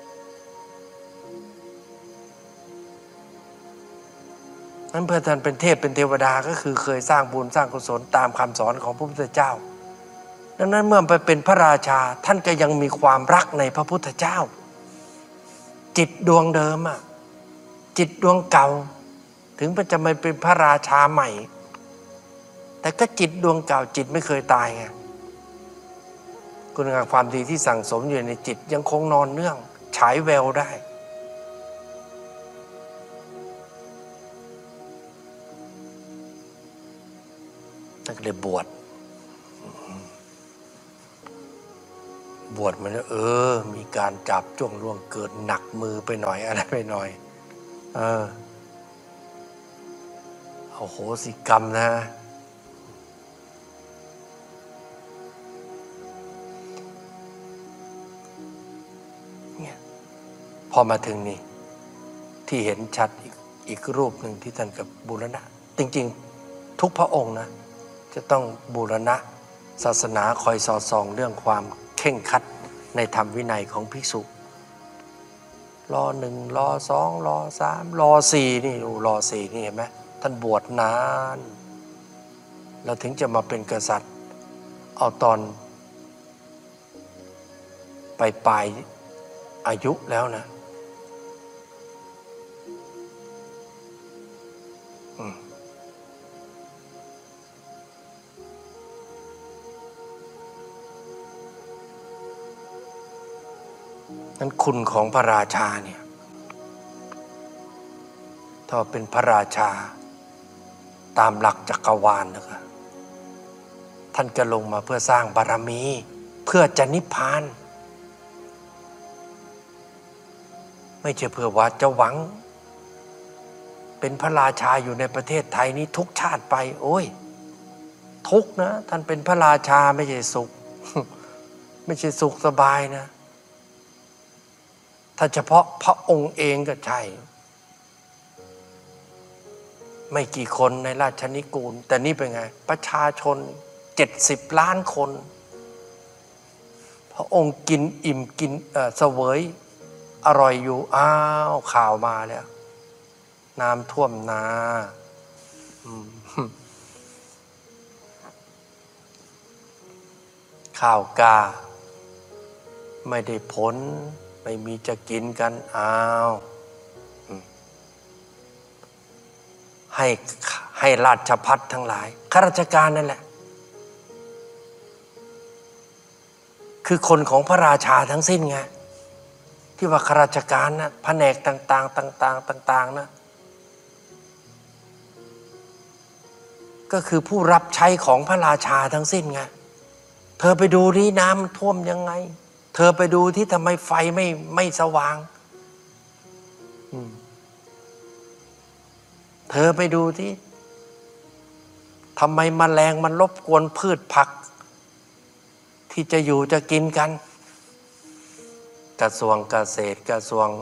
Speaker 1: นั้นเพื่อท่านเป็นเทพเป็นเทวดาก็คือเคยสร้างบุญสร้างกุศลตามคำสอนของพระพุทธเจ้าดังนั้นเมื่อไปเป็นพระราชาท่านก็ยังมีความรักในพระพุทธเจ้าจิตดวงเดิมอ่ะจิตดวงเก่าถึงมันจะไม่เป็นพระราชาใหม่แต่ก็จิตดวงเก่าจิตไม่เคยตายไงคุณงามความดีที่สั่งสมอยู่ในจิตยังคงนอนเนื่องฉายแววได้นั่นก็เลยบวชบวชมันเออมีการจับจ้วงล่วงเกิดหนักมือไปหน่อยอะไรไปหน่อยเออเอาโหสิกรรมนะเนี่ยพอมาถึงนี่ที่เห็นชัดอีกอีกรูปหนึ่งที่ท่านกับบูรณะจริงๆทุกพระองค์นะจะต้องบูรณะศาสนาคอยสอดส่องเรื่องความเข่งครัดในธรรมวินัยของภิกษุรอหนึ่งรอสองรอสามรอสี่นี่ดูรอสี่นี่เห็นไหมท่านบวชนานแล้วถึงจะมาเป็นกษัตริย์เอาตอนปลายปลายอายุแล้วนะนั้นคุณของพระราชาเนี่ยถ้าเป็นพระราชาตามหลักจักรวาลนะครับท่านจะลงมาเพื่อสร้างบารมีเพื่อจะนิพพานไม่ใช่เพื่อว่าจะหวังเป็นพระราชาอยู่ในประเทศไทยนี้ทุกชาติไปโอ้ยทุกนะท่านเป็นพระราชาไม่ใช่สุข ไม่ใช่สุขสบายนะถ้าเฉพาะพระองค์เองก็ใช่ไม่กี่คนในราชนิกูลแต่นี่เป็นไงประชาชนเจ็ดสิบล้านคนพระองค์กินอิ่มกินเอ่อเสวยอร่อยอยู่อ้าวข่าวมาแล้วน้ำท่วมนาข้าวกาไม่ได้ผลไม่มีจะกินกันอ้าวให้ให้ราชภัฏทั้งหลายข้าราชการนั่นแหละคือคนของพระราชาทั้งสิ้นไงที่ว่าข้าราชการนะแผนกต่างๆต่างๆต่างๆนะก็คือผู้รับใช้ของพระราชาทั้งสิ้นไงเธอไปดูนี่น้ำมันท่วมยังไงเธอไปดูที่ทำไมไฟไม่ไม่สว่างเธอไปดูที่ทำไมแมลงมันรบกวนพืชผักที่จะอยู่จะกินกันกระทรวงเกษตรกระทรวง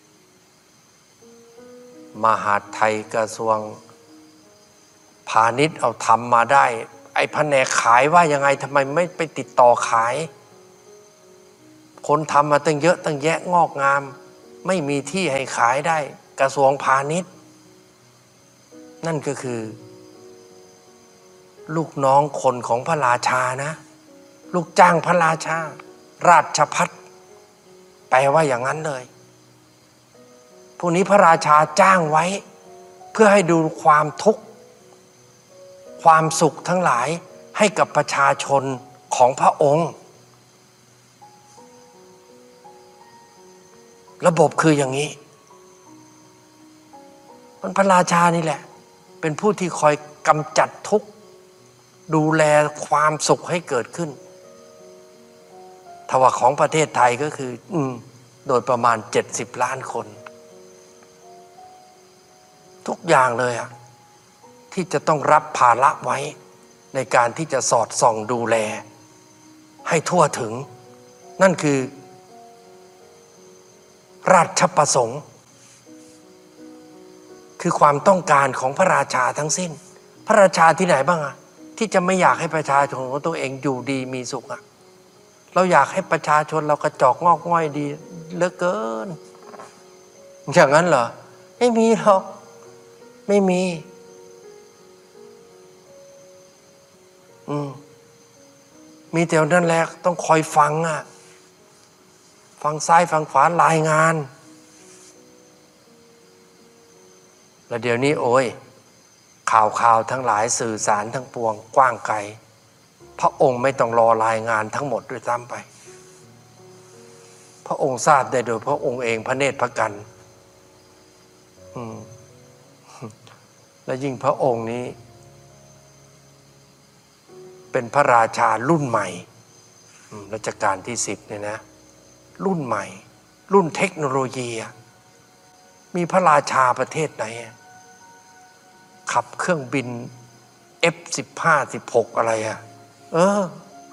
Speaker 1: มหาดไทยกระทรวงพาณิชย์เอาทำมาได้ไอ้แผนกขายว่ายังไงทำไมไม่ไปติดต่อขายคนทำมาตั้งเยอะตั้งแยะงอกงามไม่มีที่ให้ขายได้กระทรวงพาณิชย์นั่นก็คือลูกน้องคนของพระราชานะลูกจ้างพระราชาราชภัฏแปลว่าอย่างนั้นเลยพวกนี้พระราชาจ้างไว้เพื่อให้ดูความทุกข์ความสุขทั้งหลายให้กับประชาชนของพระองค์ระบบคืออย่างนี้มันพระราชานี่แหละเป็นผู้ที่คอยกำจัดทุกข์ดูแลความสุขให้เกิดขึ้นทว่าของประเทศไทยก็คืออืมโดยประมาณเจ็ดสิบล้านคนทุกอย่างเลยอะที่จะต้องรับภาระไว้ในการที่จะสอดส่องดูแลให้ทั่วถึงนั่นคือราชประสงค์คือความต้องการของพระราชาทั้งสิ้นพระราชาที่ไหนบ้างอะที่จะไม่อยากให้ประชาชนของตัวเองอยู่ดีมีสุขอะเราอยากให้ประชาชนเรากระจอกงอกง่อยดีเหลือเกินอย่างนั้นเหรอไม่มีหรอกไม่มีอืมมีแต่นั่นแหละต้องคอยฟังอ่ะฟังซ้ายฟังขวารายงานแล้วเดี๋ยวนี้โอ้ยข่าวข่าวทั้งหลายสื่อสารทั้งปวงกว้างไกลพระองค์ไม่ต้องรอรายงานทั้งหมดด้วยซ้ำไปพระองค์ทราบได้โดยพระองค์เองพระเนตรพระกันอืมและยิ่งพระองค์นี้เป็นพระราชารุ่นใหม่รัชกาลที่สิบเนี่ยนะรุ่นใหม่รุ่นเทคโนโลยีมีพระราชาประเทศไหนขับเครื่องบิน เอฟ สิบห้า สิบหก อะไรอ่ะเออ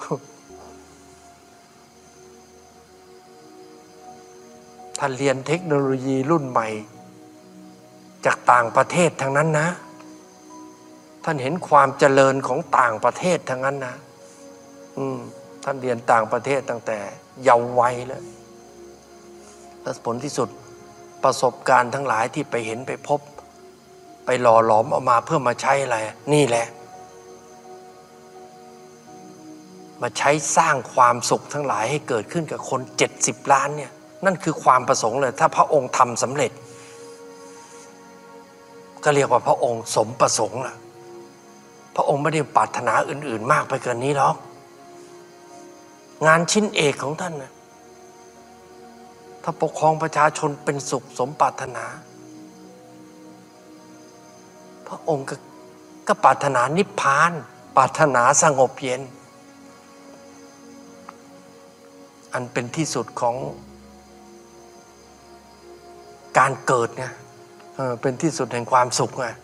Speaker 1: ท่านเรียนเทคโนโลยีรุ่นใหม่จากต่างประเทศทั้งนั้นนะท่านเห็นความเจริญของต่างประเทศทั้งนั้นนะอืมท่านเรียนต่างประเทศตั้งแต่เยาว์วัยแล้วและผลที่สุดประสบการณ์ทั้งหลายที่ไปเห็นไปพบไปหล่อหลอมออกมาเพื่อมาใช้อะไรนี่แหละมาใช้สร้างความสุขทั้งหลายให้เกิดขึ้นกับคนเจ็ดสิบล้านเนี่ยนั่นคือความประสงค์เลยถ้าพระองค์ทำสำเร็จก็เรียกว่าพระองค์สมประสงค์ล่ะพระองค์ไม่ได้ปรารถนาอื่นๆมากไปเกินนี้หรอกงานชิ้นเอกของท่านนะถ้าปกครองประชาชนเป็นสุขสมปรารถนาพระองค์ก็ก็ปรารถนานิพพานปรารถนาสงบเย็นอันเป็นที่สุดของการเกิดไงเออเป็นที่สุดแห่งความสุขไง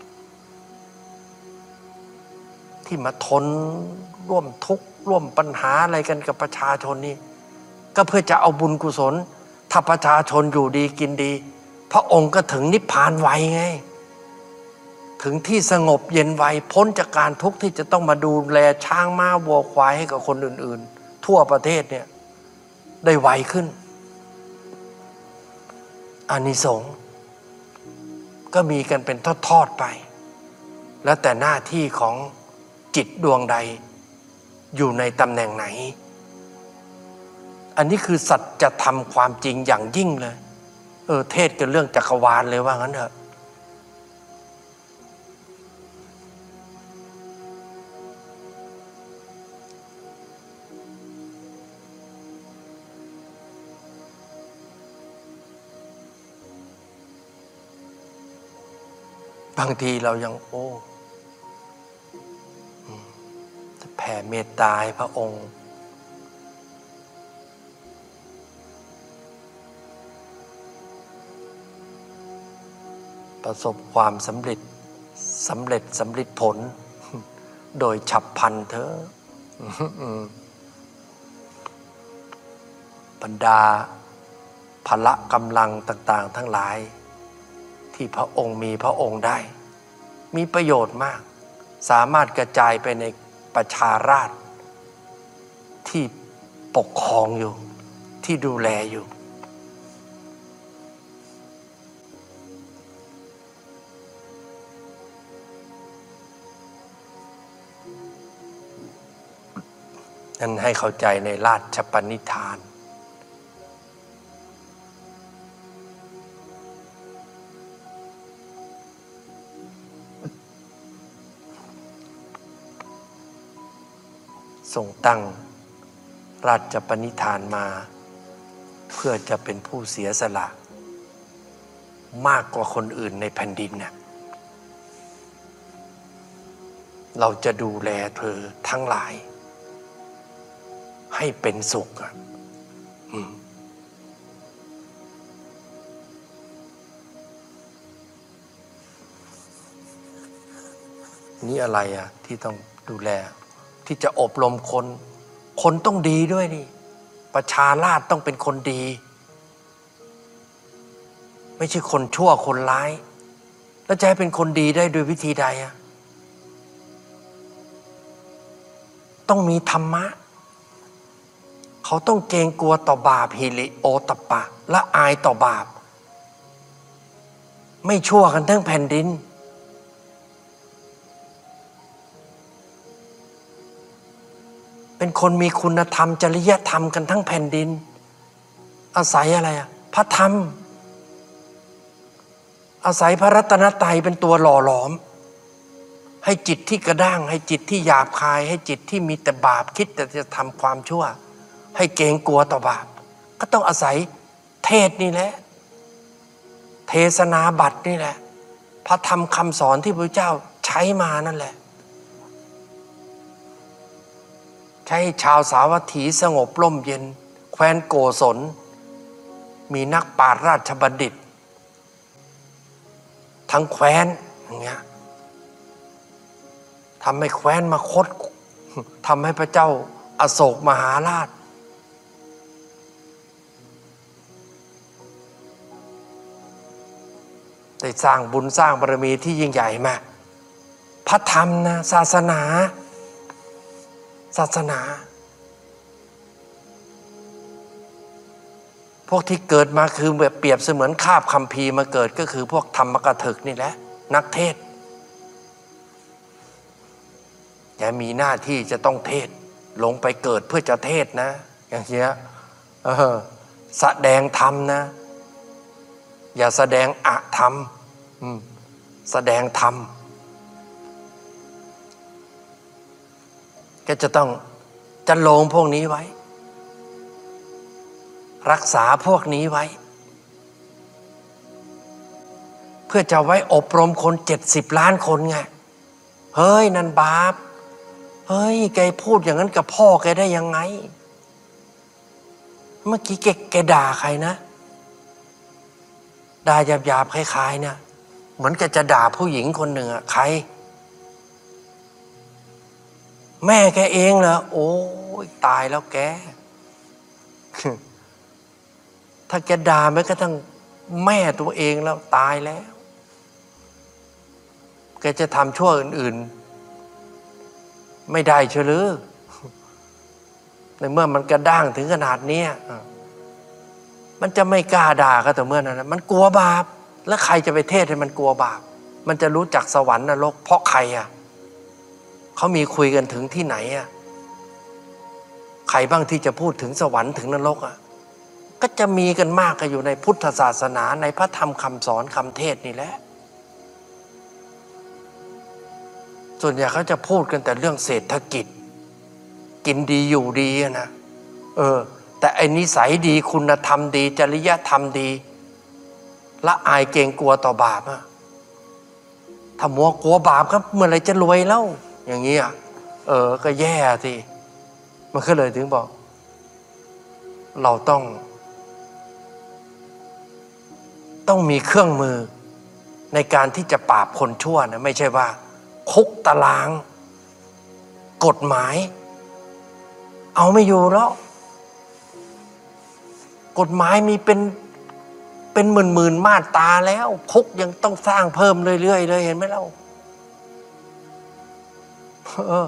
Speaker 1: ที่มาทนร่วมทุกข์ร่วมปัญหาอะไรกันกับประชาชนนี่ก็เพื่อจะเอาบุญกุศลถ้าประชาชนอยู่ดีกินดีพระองค์ก็ถึงนิพพานไวไงถึงที่สงบเย็นไวพ้นจากการทุกข์ที่จะต้องมาดูแลช้างม้าวัวควายให้กับคนอื่นๆทั่วประเทศเนี่ยได้ไวขึ้นอานิสงส์ก็มีกันเป็นทอดๆไปแล้วแต่หน้าที่ของจิตดวงใดอยู่ในตำแหน่งไหนอันนี้คือสัจธรรมความจริงอย่างยิ่งเลยเออเทศกันเรื่องจักรวาลเลยว่างั้นเถอะบางทีเรายังโอ้แผ่เมตตาให้พระองค์ประสบความสำเร็จสำเร็จสำเร็จผลโดยฉับพลันเถอะบรรดาพละกำลังต่างๆทั้งหลายที่พระองค์มีพระองค์ได้มีประโยชน์มากสามารถกระจายไปในประชาราษฎร์ที่ปกครองอยู่ที่ดูแลอยู่นั่นให้เข้าใจในราชปณิธานทรงตั้งราชปณิธานมาเพื่อจะเป็นผู้เสียสละมากกว่าคนอื่นในแผ่นดินเนี่ยเราจะดูแลเธอทั้งหลายให้เป็นสุขอ่ะนี่อะไรอ่ะที่ต้องดูแลที่จะอบรมคนคนต้องดีด้วยนี่ประชาราษฎร์ต้องเป็นคนดีไม่ใช่คนชั่วคนร้ายแล้วจะให้เป็นคนดีได้โดยวิธีใดอ่ะต้องมีธรรมะเขาต้องเกรงกลัวต่อบาปฮิริโอตัปปะละอายต่อบาปไม่ชั่วกันทั้งแผ่นดินเป็นคนมีคุณธรรมจริยธรรมกันทั้งแผ่นดินอาศัยอะไรอ่ะพระธรรมอาศัยพระรัตนตรัยเป็นตัวหล่อหลอมให้จิตที่กระด้างให้จิตที่หยาบคายให้จิตที่มีแต่บาปคิดแต่จะทำความชั่วให้เกรงกลัวต่อบาปก็ต้องอาศัยเทศนี่แหละเทศนาบัตรนี่แหละพระธรรมคำสอนที่พระเจ้าใช้มานั่นแหละใช้ชาวสาวัตถีสงบร่มเย็นแคว้นโกศลมีนักปราชญ์ราชบัณฑิตทั้งแคว้นอย่างเงี้ยทำให้แคว้นมคธทำให้พระเจ้าอโศกมหาราชได้สร้างบุญสร้างบารมีที่ยิ่งใหญ่มาพระธรรมนะศาสนาศาสนาพวกที่เกิดมาคือแบบเปรียบเสมือนคาบคัมภีร์มาเกิดก็คือพวกธรรมกถึกนี่แหละนักเทศอย่ามีหน้าที่จะต้องเทศลงไปเกิดเพื่อจะเทศนะอย่างเงี้ยเออแสดงธรรมนะอย่าแสดงอธรรมแสดงธรรมก็จะต้องจันโลงพวกนี้ไว้รักษาพวกนี้ไว้เพื่อจะไว้อบรมคนเจ็ดสิบล้านคนไงเฮ้ยนั่นบาปเฮ้ยแกพูดอย่างนั้นกับพ่อแกได้ยังไงเมื่อกี้แกแกด่าใครนะด่าหยาบๆคล้ายๆเนี่ยเหมือนแกจะด่าผู้หญิงคนหนึ่งอะใครแม่แกเองเหรอโอ้ยตายแล้วแก ถ้าแกด่าแม้กระทั่งแม่ตัวเองแล้วตายแล้วแกจะทำชั่วอื่นๆไม่ได้เชลือในเมื่อมันกระด้างถึงขนาดนี้มันจะไม่กล้าด่าก็แต่เมื่อนั้นมันกลัวบาปแล้วใครจะไปเทศให้มันกลัวบาปมันจะรู้จักสวรรค์นรกเพราะใครอ่ะเขามีคุยกันถึงที่ไหนอ่ะใครบ้างที่จะพูดถึงสวรรค์ถึงนรกอ่ะก็จะมีกันมากก็อยู่ในพุทธศาสนาในพระธรรมคำสอนคำเทศนี่แหละส่วนใหญ่เขาจะพูดกันแต่เรื่องเศรษฐกิจกินดีอยู่ดีนะเออแต่ไอ้นิสัยดีคุณธรรมดีจริยธรรมดีละอายเกรงกลัวต่อบาปอ่ะถ้ามัวกลัวบาปครับเมื่อไรจะรวยแล้วอย่างนี้อ่ะเออก็แย่สิมันก็เลยถึงบอกเราต้องต้องมีเครื่องมือในการที่จะปราบคนชั่วนะไม่ใช่ว่าคุกตารางกฎหมายเอาไม่อยู่แล้วกฎหมายมีเป็นเป็นหมื่นๆมาตราแล้วคุกยังต้องสร้างเพิ่มเรื่อยๆเลยเห็นไหมเล่าเออ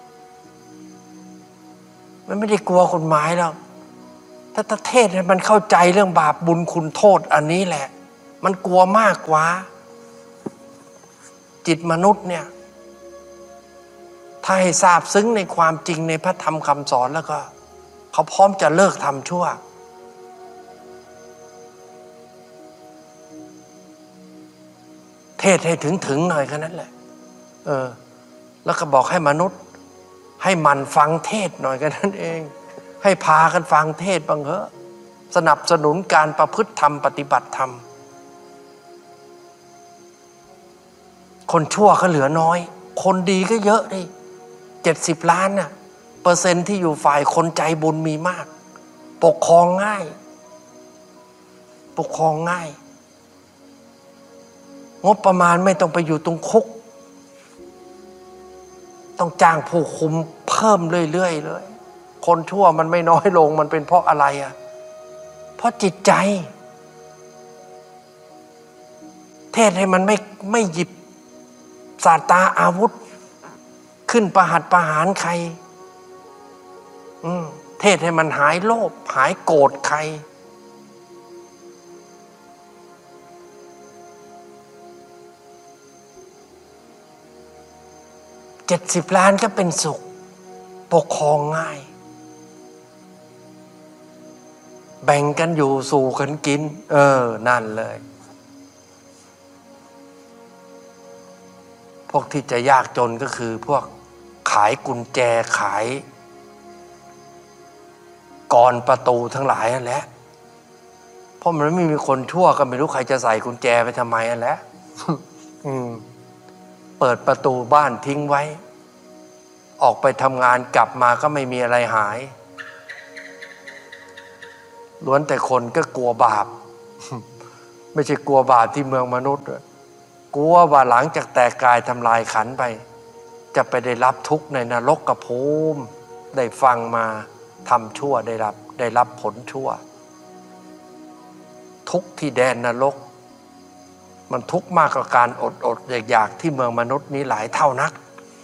Speaker 1: มันไม่ได้กลัวกฎหมายแล้วถ้าประเทศมันเข้าใจเรื่องบาปบุญคุณโทษอันนี้แหละมันกลัวมากกว่าจิตมนุษย์เนี่ยถ้าให้ทราบซึ้งในความจริงในพระธรรมคำสอนแล้วก็เขาพร้อมจะเลิกทำชั่วเทศให้ถึงถึงหน่อยแค่นั้นแหละเออแล้วก็บอกให้มนุษย์ให้มันฟังเทศหน่อยแค่นั้นเองให้พากันฟังเทศบ้างเถอะสนับสนุนการประพฤติธรรมปฏิบัติธรรมคนชั่วก็เหลือน้อยคนดีก็เยอะดิเจ็ดสิบล้านน่ะเปอร์เซ็นต์ที่อยู่ฝ่ายคนใจบุญมีมากปกครองง่ายปกครองง่ายงบประมาณไม่ต้องไปอยู่ตรงคุกต้องจ้างผู้คุมเพิ่มเรื่อยๆเลยคนชั่วมันไม่น้อยลงมันเป็นเพราะอะไรอ่ะเพราะจิตใจเทศให้มันไม่ไม่หยิบศาสตราอาวุธขึ้นประหัตประหารใครอืมเทศให้มันหายโลภหายโกรธใครเจ็ดสิบล้านก็เป็นสุขปกครองง่ายแบ่งกันอยู่สู่กันกินเออนั่นเลยพวกที่จะยากจนก็คือพวกขายกุญแจขายกรประตูทั้งหลายนั่นแหละเพราะมันไม่มีคนชั่วก็ไม่รู้ใครจะใส่กุญแจไปทำไมนั่นแหละ อืมเปิดประตูบ้านทิ้งไว้ออกไปทำงานกลับมาก็ไม่มีอะไรหายล้วนแต่คนก็กลัวบาป ไม่ใช่กลัวบาปที่เมืองมนุษย์กลัวว่าหลังจากแตกกายทำลายขันไปจะไปได้รับทุกข์ในนรกกภูมิได้ฟังมาทำชั่วได้รับได้รับผลชั่วทุกข์ที่แดนนรกมันทุกข์มากกว่าการอดอดอยากๆที่เมืองมนุษย์นี้หลายเท่านัก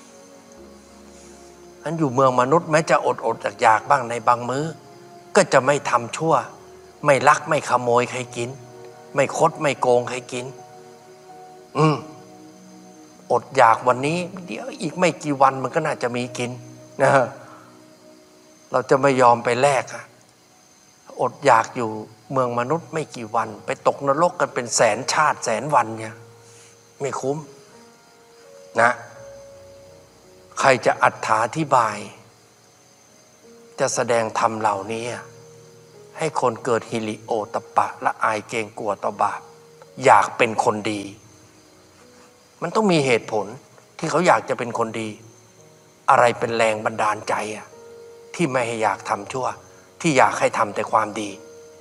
Speaker 1: อันอยู่เมืองมนุษย์แม้จะอดอดอยากๆบ้างในบางมื้อก็จะไม่ทำชั่วไม่ลักไม่ขโมยใครกินไม่คดไม่โกงใครกินอืมอดอยากวันนี้เดี๋ยวอีกไม่กี่วันมันก็น่าจะมีกินนะเราจะไม่ยอมไปแลกอะอดอยากอยู่เมืองมนุษย์ไม่กี่วันไปตกนรกกันเป็นแสนชาติแสนวันเนี่ยไม่คุ้มนะใครจะอธิบายจะแสดงธรรมเหล่านี้ให้คนเกิดฮิริโอตปะละอายเกรงกลัวต่อบาปอยากเป็นคนดีมันต้องมีเหตุผลที่เขาอยากจะเป็นคนดีอะไรเป็นแรงบันดาลใจอ่ะที่ไม่ให้อยากทำชั่วที่อยากให้ทำแต่ความดี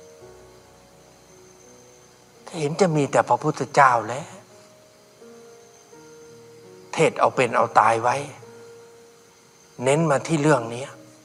Speaker 1: เห็นจะมีแต่พระพุทธเจ้าแล้วเทศเอาเป็นเอาตายไว้เน้นมาที่เรื่องนี้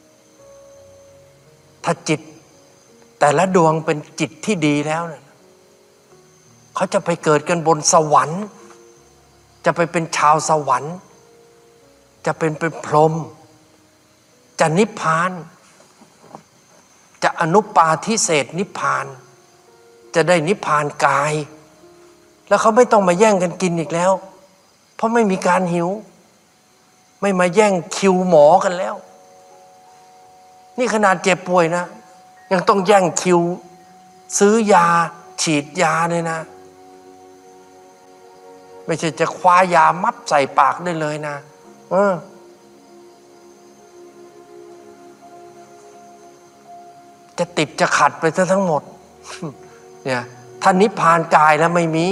Speaker 1: ถ้าจิตแต่ละดวงเป็นจิตที่ดีแล้วเนี่ยเขาจะไปเกิดกันบนสวรรค์จะไปเป็นชาวสวรรค์จะเป็นเป็นพรหมจะนิพพานจะอนุปาทิเศษนิพพานจะได้นิพพานกายแล้วเขาไม่ต้องมาแย่งกันกินอีกแล้วเพราะไม่มีการหิวไม่มาแย่งคิวหมอกันแล้วนี่ขนาดเจ็บป่วยนะยังต้องแย่งคิวซื้อยาฉีดยาเลยนะไม่ใช่จะคว้ายามับใส่ปากได้เลยนะเออจะติดจะขัดไปซะทั้งหมดเนี่ยถ้านิพพานกายแล้วไม่มี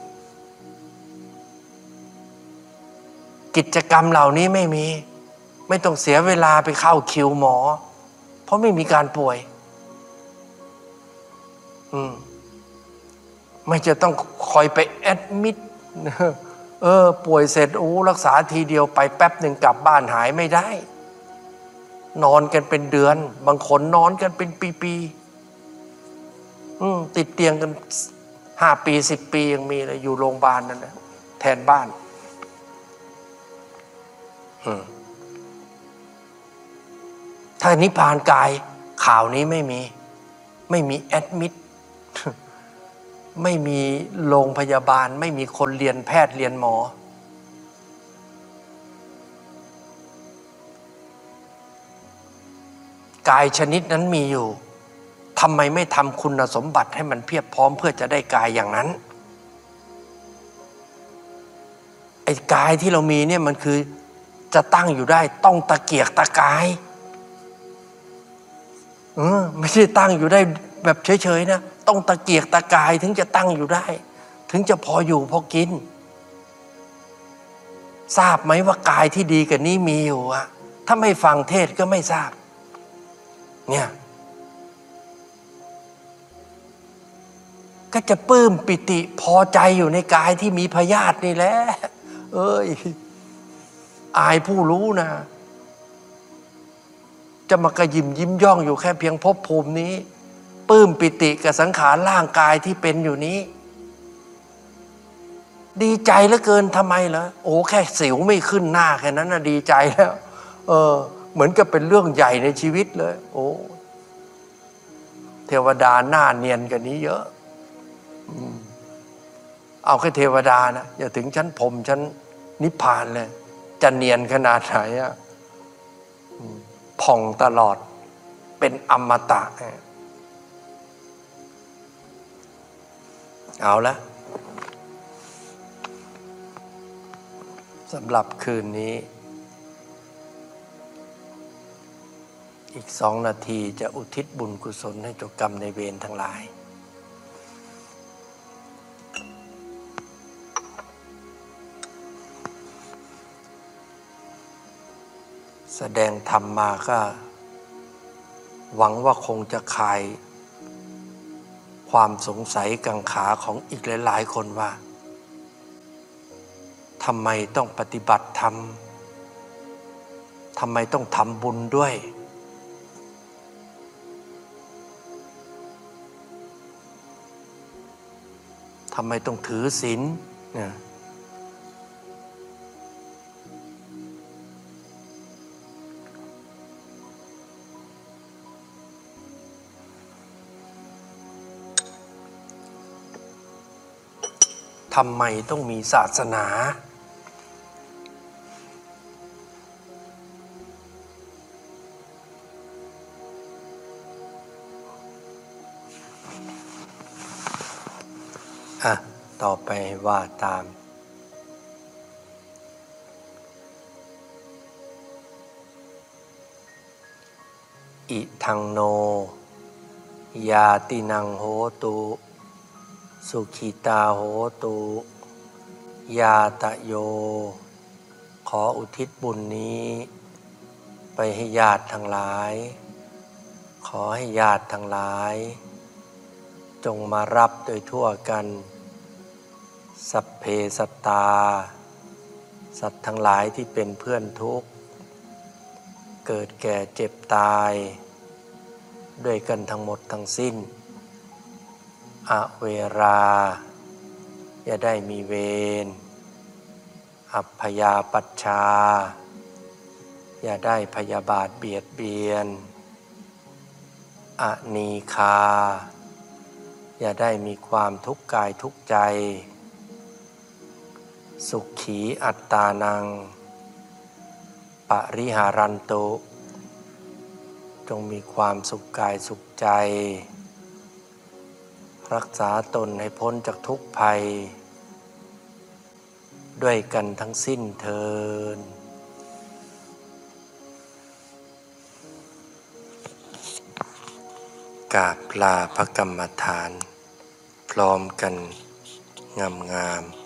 Speaker 1: กิจกรรมเหล่านี้ไม่มีไม่ต้องเสียเวลาไปเข้าคิวหมอเพราะไม่มีการป่วยอืมไม่จะต้องคอยไปแอดมิดเออป่วยเสร็จโอ้รักษาทีเดียวไปแป๊บหนึ่งกลับบ้านหายไม่ได้นอนกันเป็นเดือนบางคนนอนกันเป็นปีๆอืมติดเตียงกันห้าปีสิบปียังมีเลยอยู่โรงพยาบาลนั่นนะแทนบ้านอืมถ้านิพพานกายข่าวนี้ไม่มีไม่มีแอดมิดไม่มีโรงพยาบาลไม่มีคนเรียนแพทย์เรียนหมอกายชนิดนั้นมีอยู่ทำไมไม่ทำคุณสมบัติให้มันเพียบพร้อมเพื่อจะได้กายอย่างนั้นไอ้กายที่เรามีเนี่ยมันคือจะตั้งอยู่ได้ต้องตะเกียกตะกายเออไม่ใช่ตั้งอยู่ได้แบบเฉยๆนะต้องตะเกียกตะกายถึงจะตั้งอยู่ได้ถึงจะพออยู่พอกินทราบไหมว่ากายที่ดีกว่านี้มีอยู่อะถ้าไม่ฟังเทศก็ไม่ทราบเนี่ยก็จะปลื้มปิติพอใจอยู่ในกายที่มีพยาธินี่แหละเอ้ยอายผู้รู้นะจะมากระยิมยิ้มย่องอยู่แค่เพียงภพภูมินี้ปลื้มปิติกับสังขารร่างกายที่เป็นอยู่นี้ดีใจเหลือเกินทำไมเหรอโอ้แค่สิวไม่ขึ้นหน้าแค่นั้นนะดีใจแล้วเออเหมือนกับเป็นเรื่องใหญ่ในชีวิตเลยโอ้เทวดาหน้าเนียนกันนี้เยอะเอาแค่เทวดานะอย่าถึงชั้นพรหมชั้นนิพพานเลยจะเนียนขนาดไหนอะผ่องตลอดเป็นอมตะเอาละสำหรับคืนนี้อีกสองนาทีจะอุทิศบุญกุศลให้เจ้ากรรมในายเวรทั้งหลายแสดงธรรมมาก็หวังว่าคงจะคลายความสงสัยกังขาของอีกหลายๆคนว่าทำไมต้องปฏิบัติธรรมทำไมต้องทำบุญด้วยทำไมต้องถือศีลเนี่ยทำไมต้องมีศาสนาอ่ะต่อไปว่าตามอิทังโนยาตินังโหตุสุขิตาโหตุยาตะโยขออุทิศบุญนี้ไปให้ญาติทั้งหลายขอให้ญาติทั้งหลายจงมารับโดยทั่วกันสัพเพสัตตาสัตว์ทั้งหลายที่เป็นเพื่อนทุกข์เกิดแก่เจ็บตายด้วยกันทั้งหมดทั้งสิ้นอเวราอย่าได้มีเวรอัพยาปัชชาอย่าได้พยาบาทเบียดเบียนอนีคาอย่าได้มีความทุกข์กายทุกข์ใจสุขีอัตตานังปริหารันตุจงมีความสุขกายสุขใจรักษาตนให้พ้นจากทุกภัยด้วยกันทั้งสิ้นเทอญกราบลาพระกรรมฐานพร้อมกันงามๆ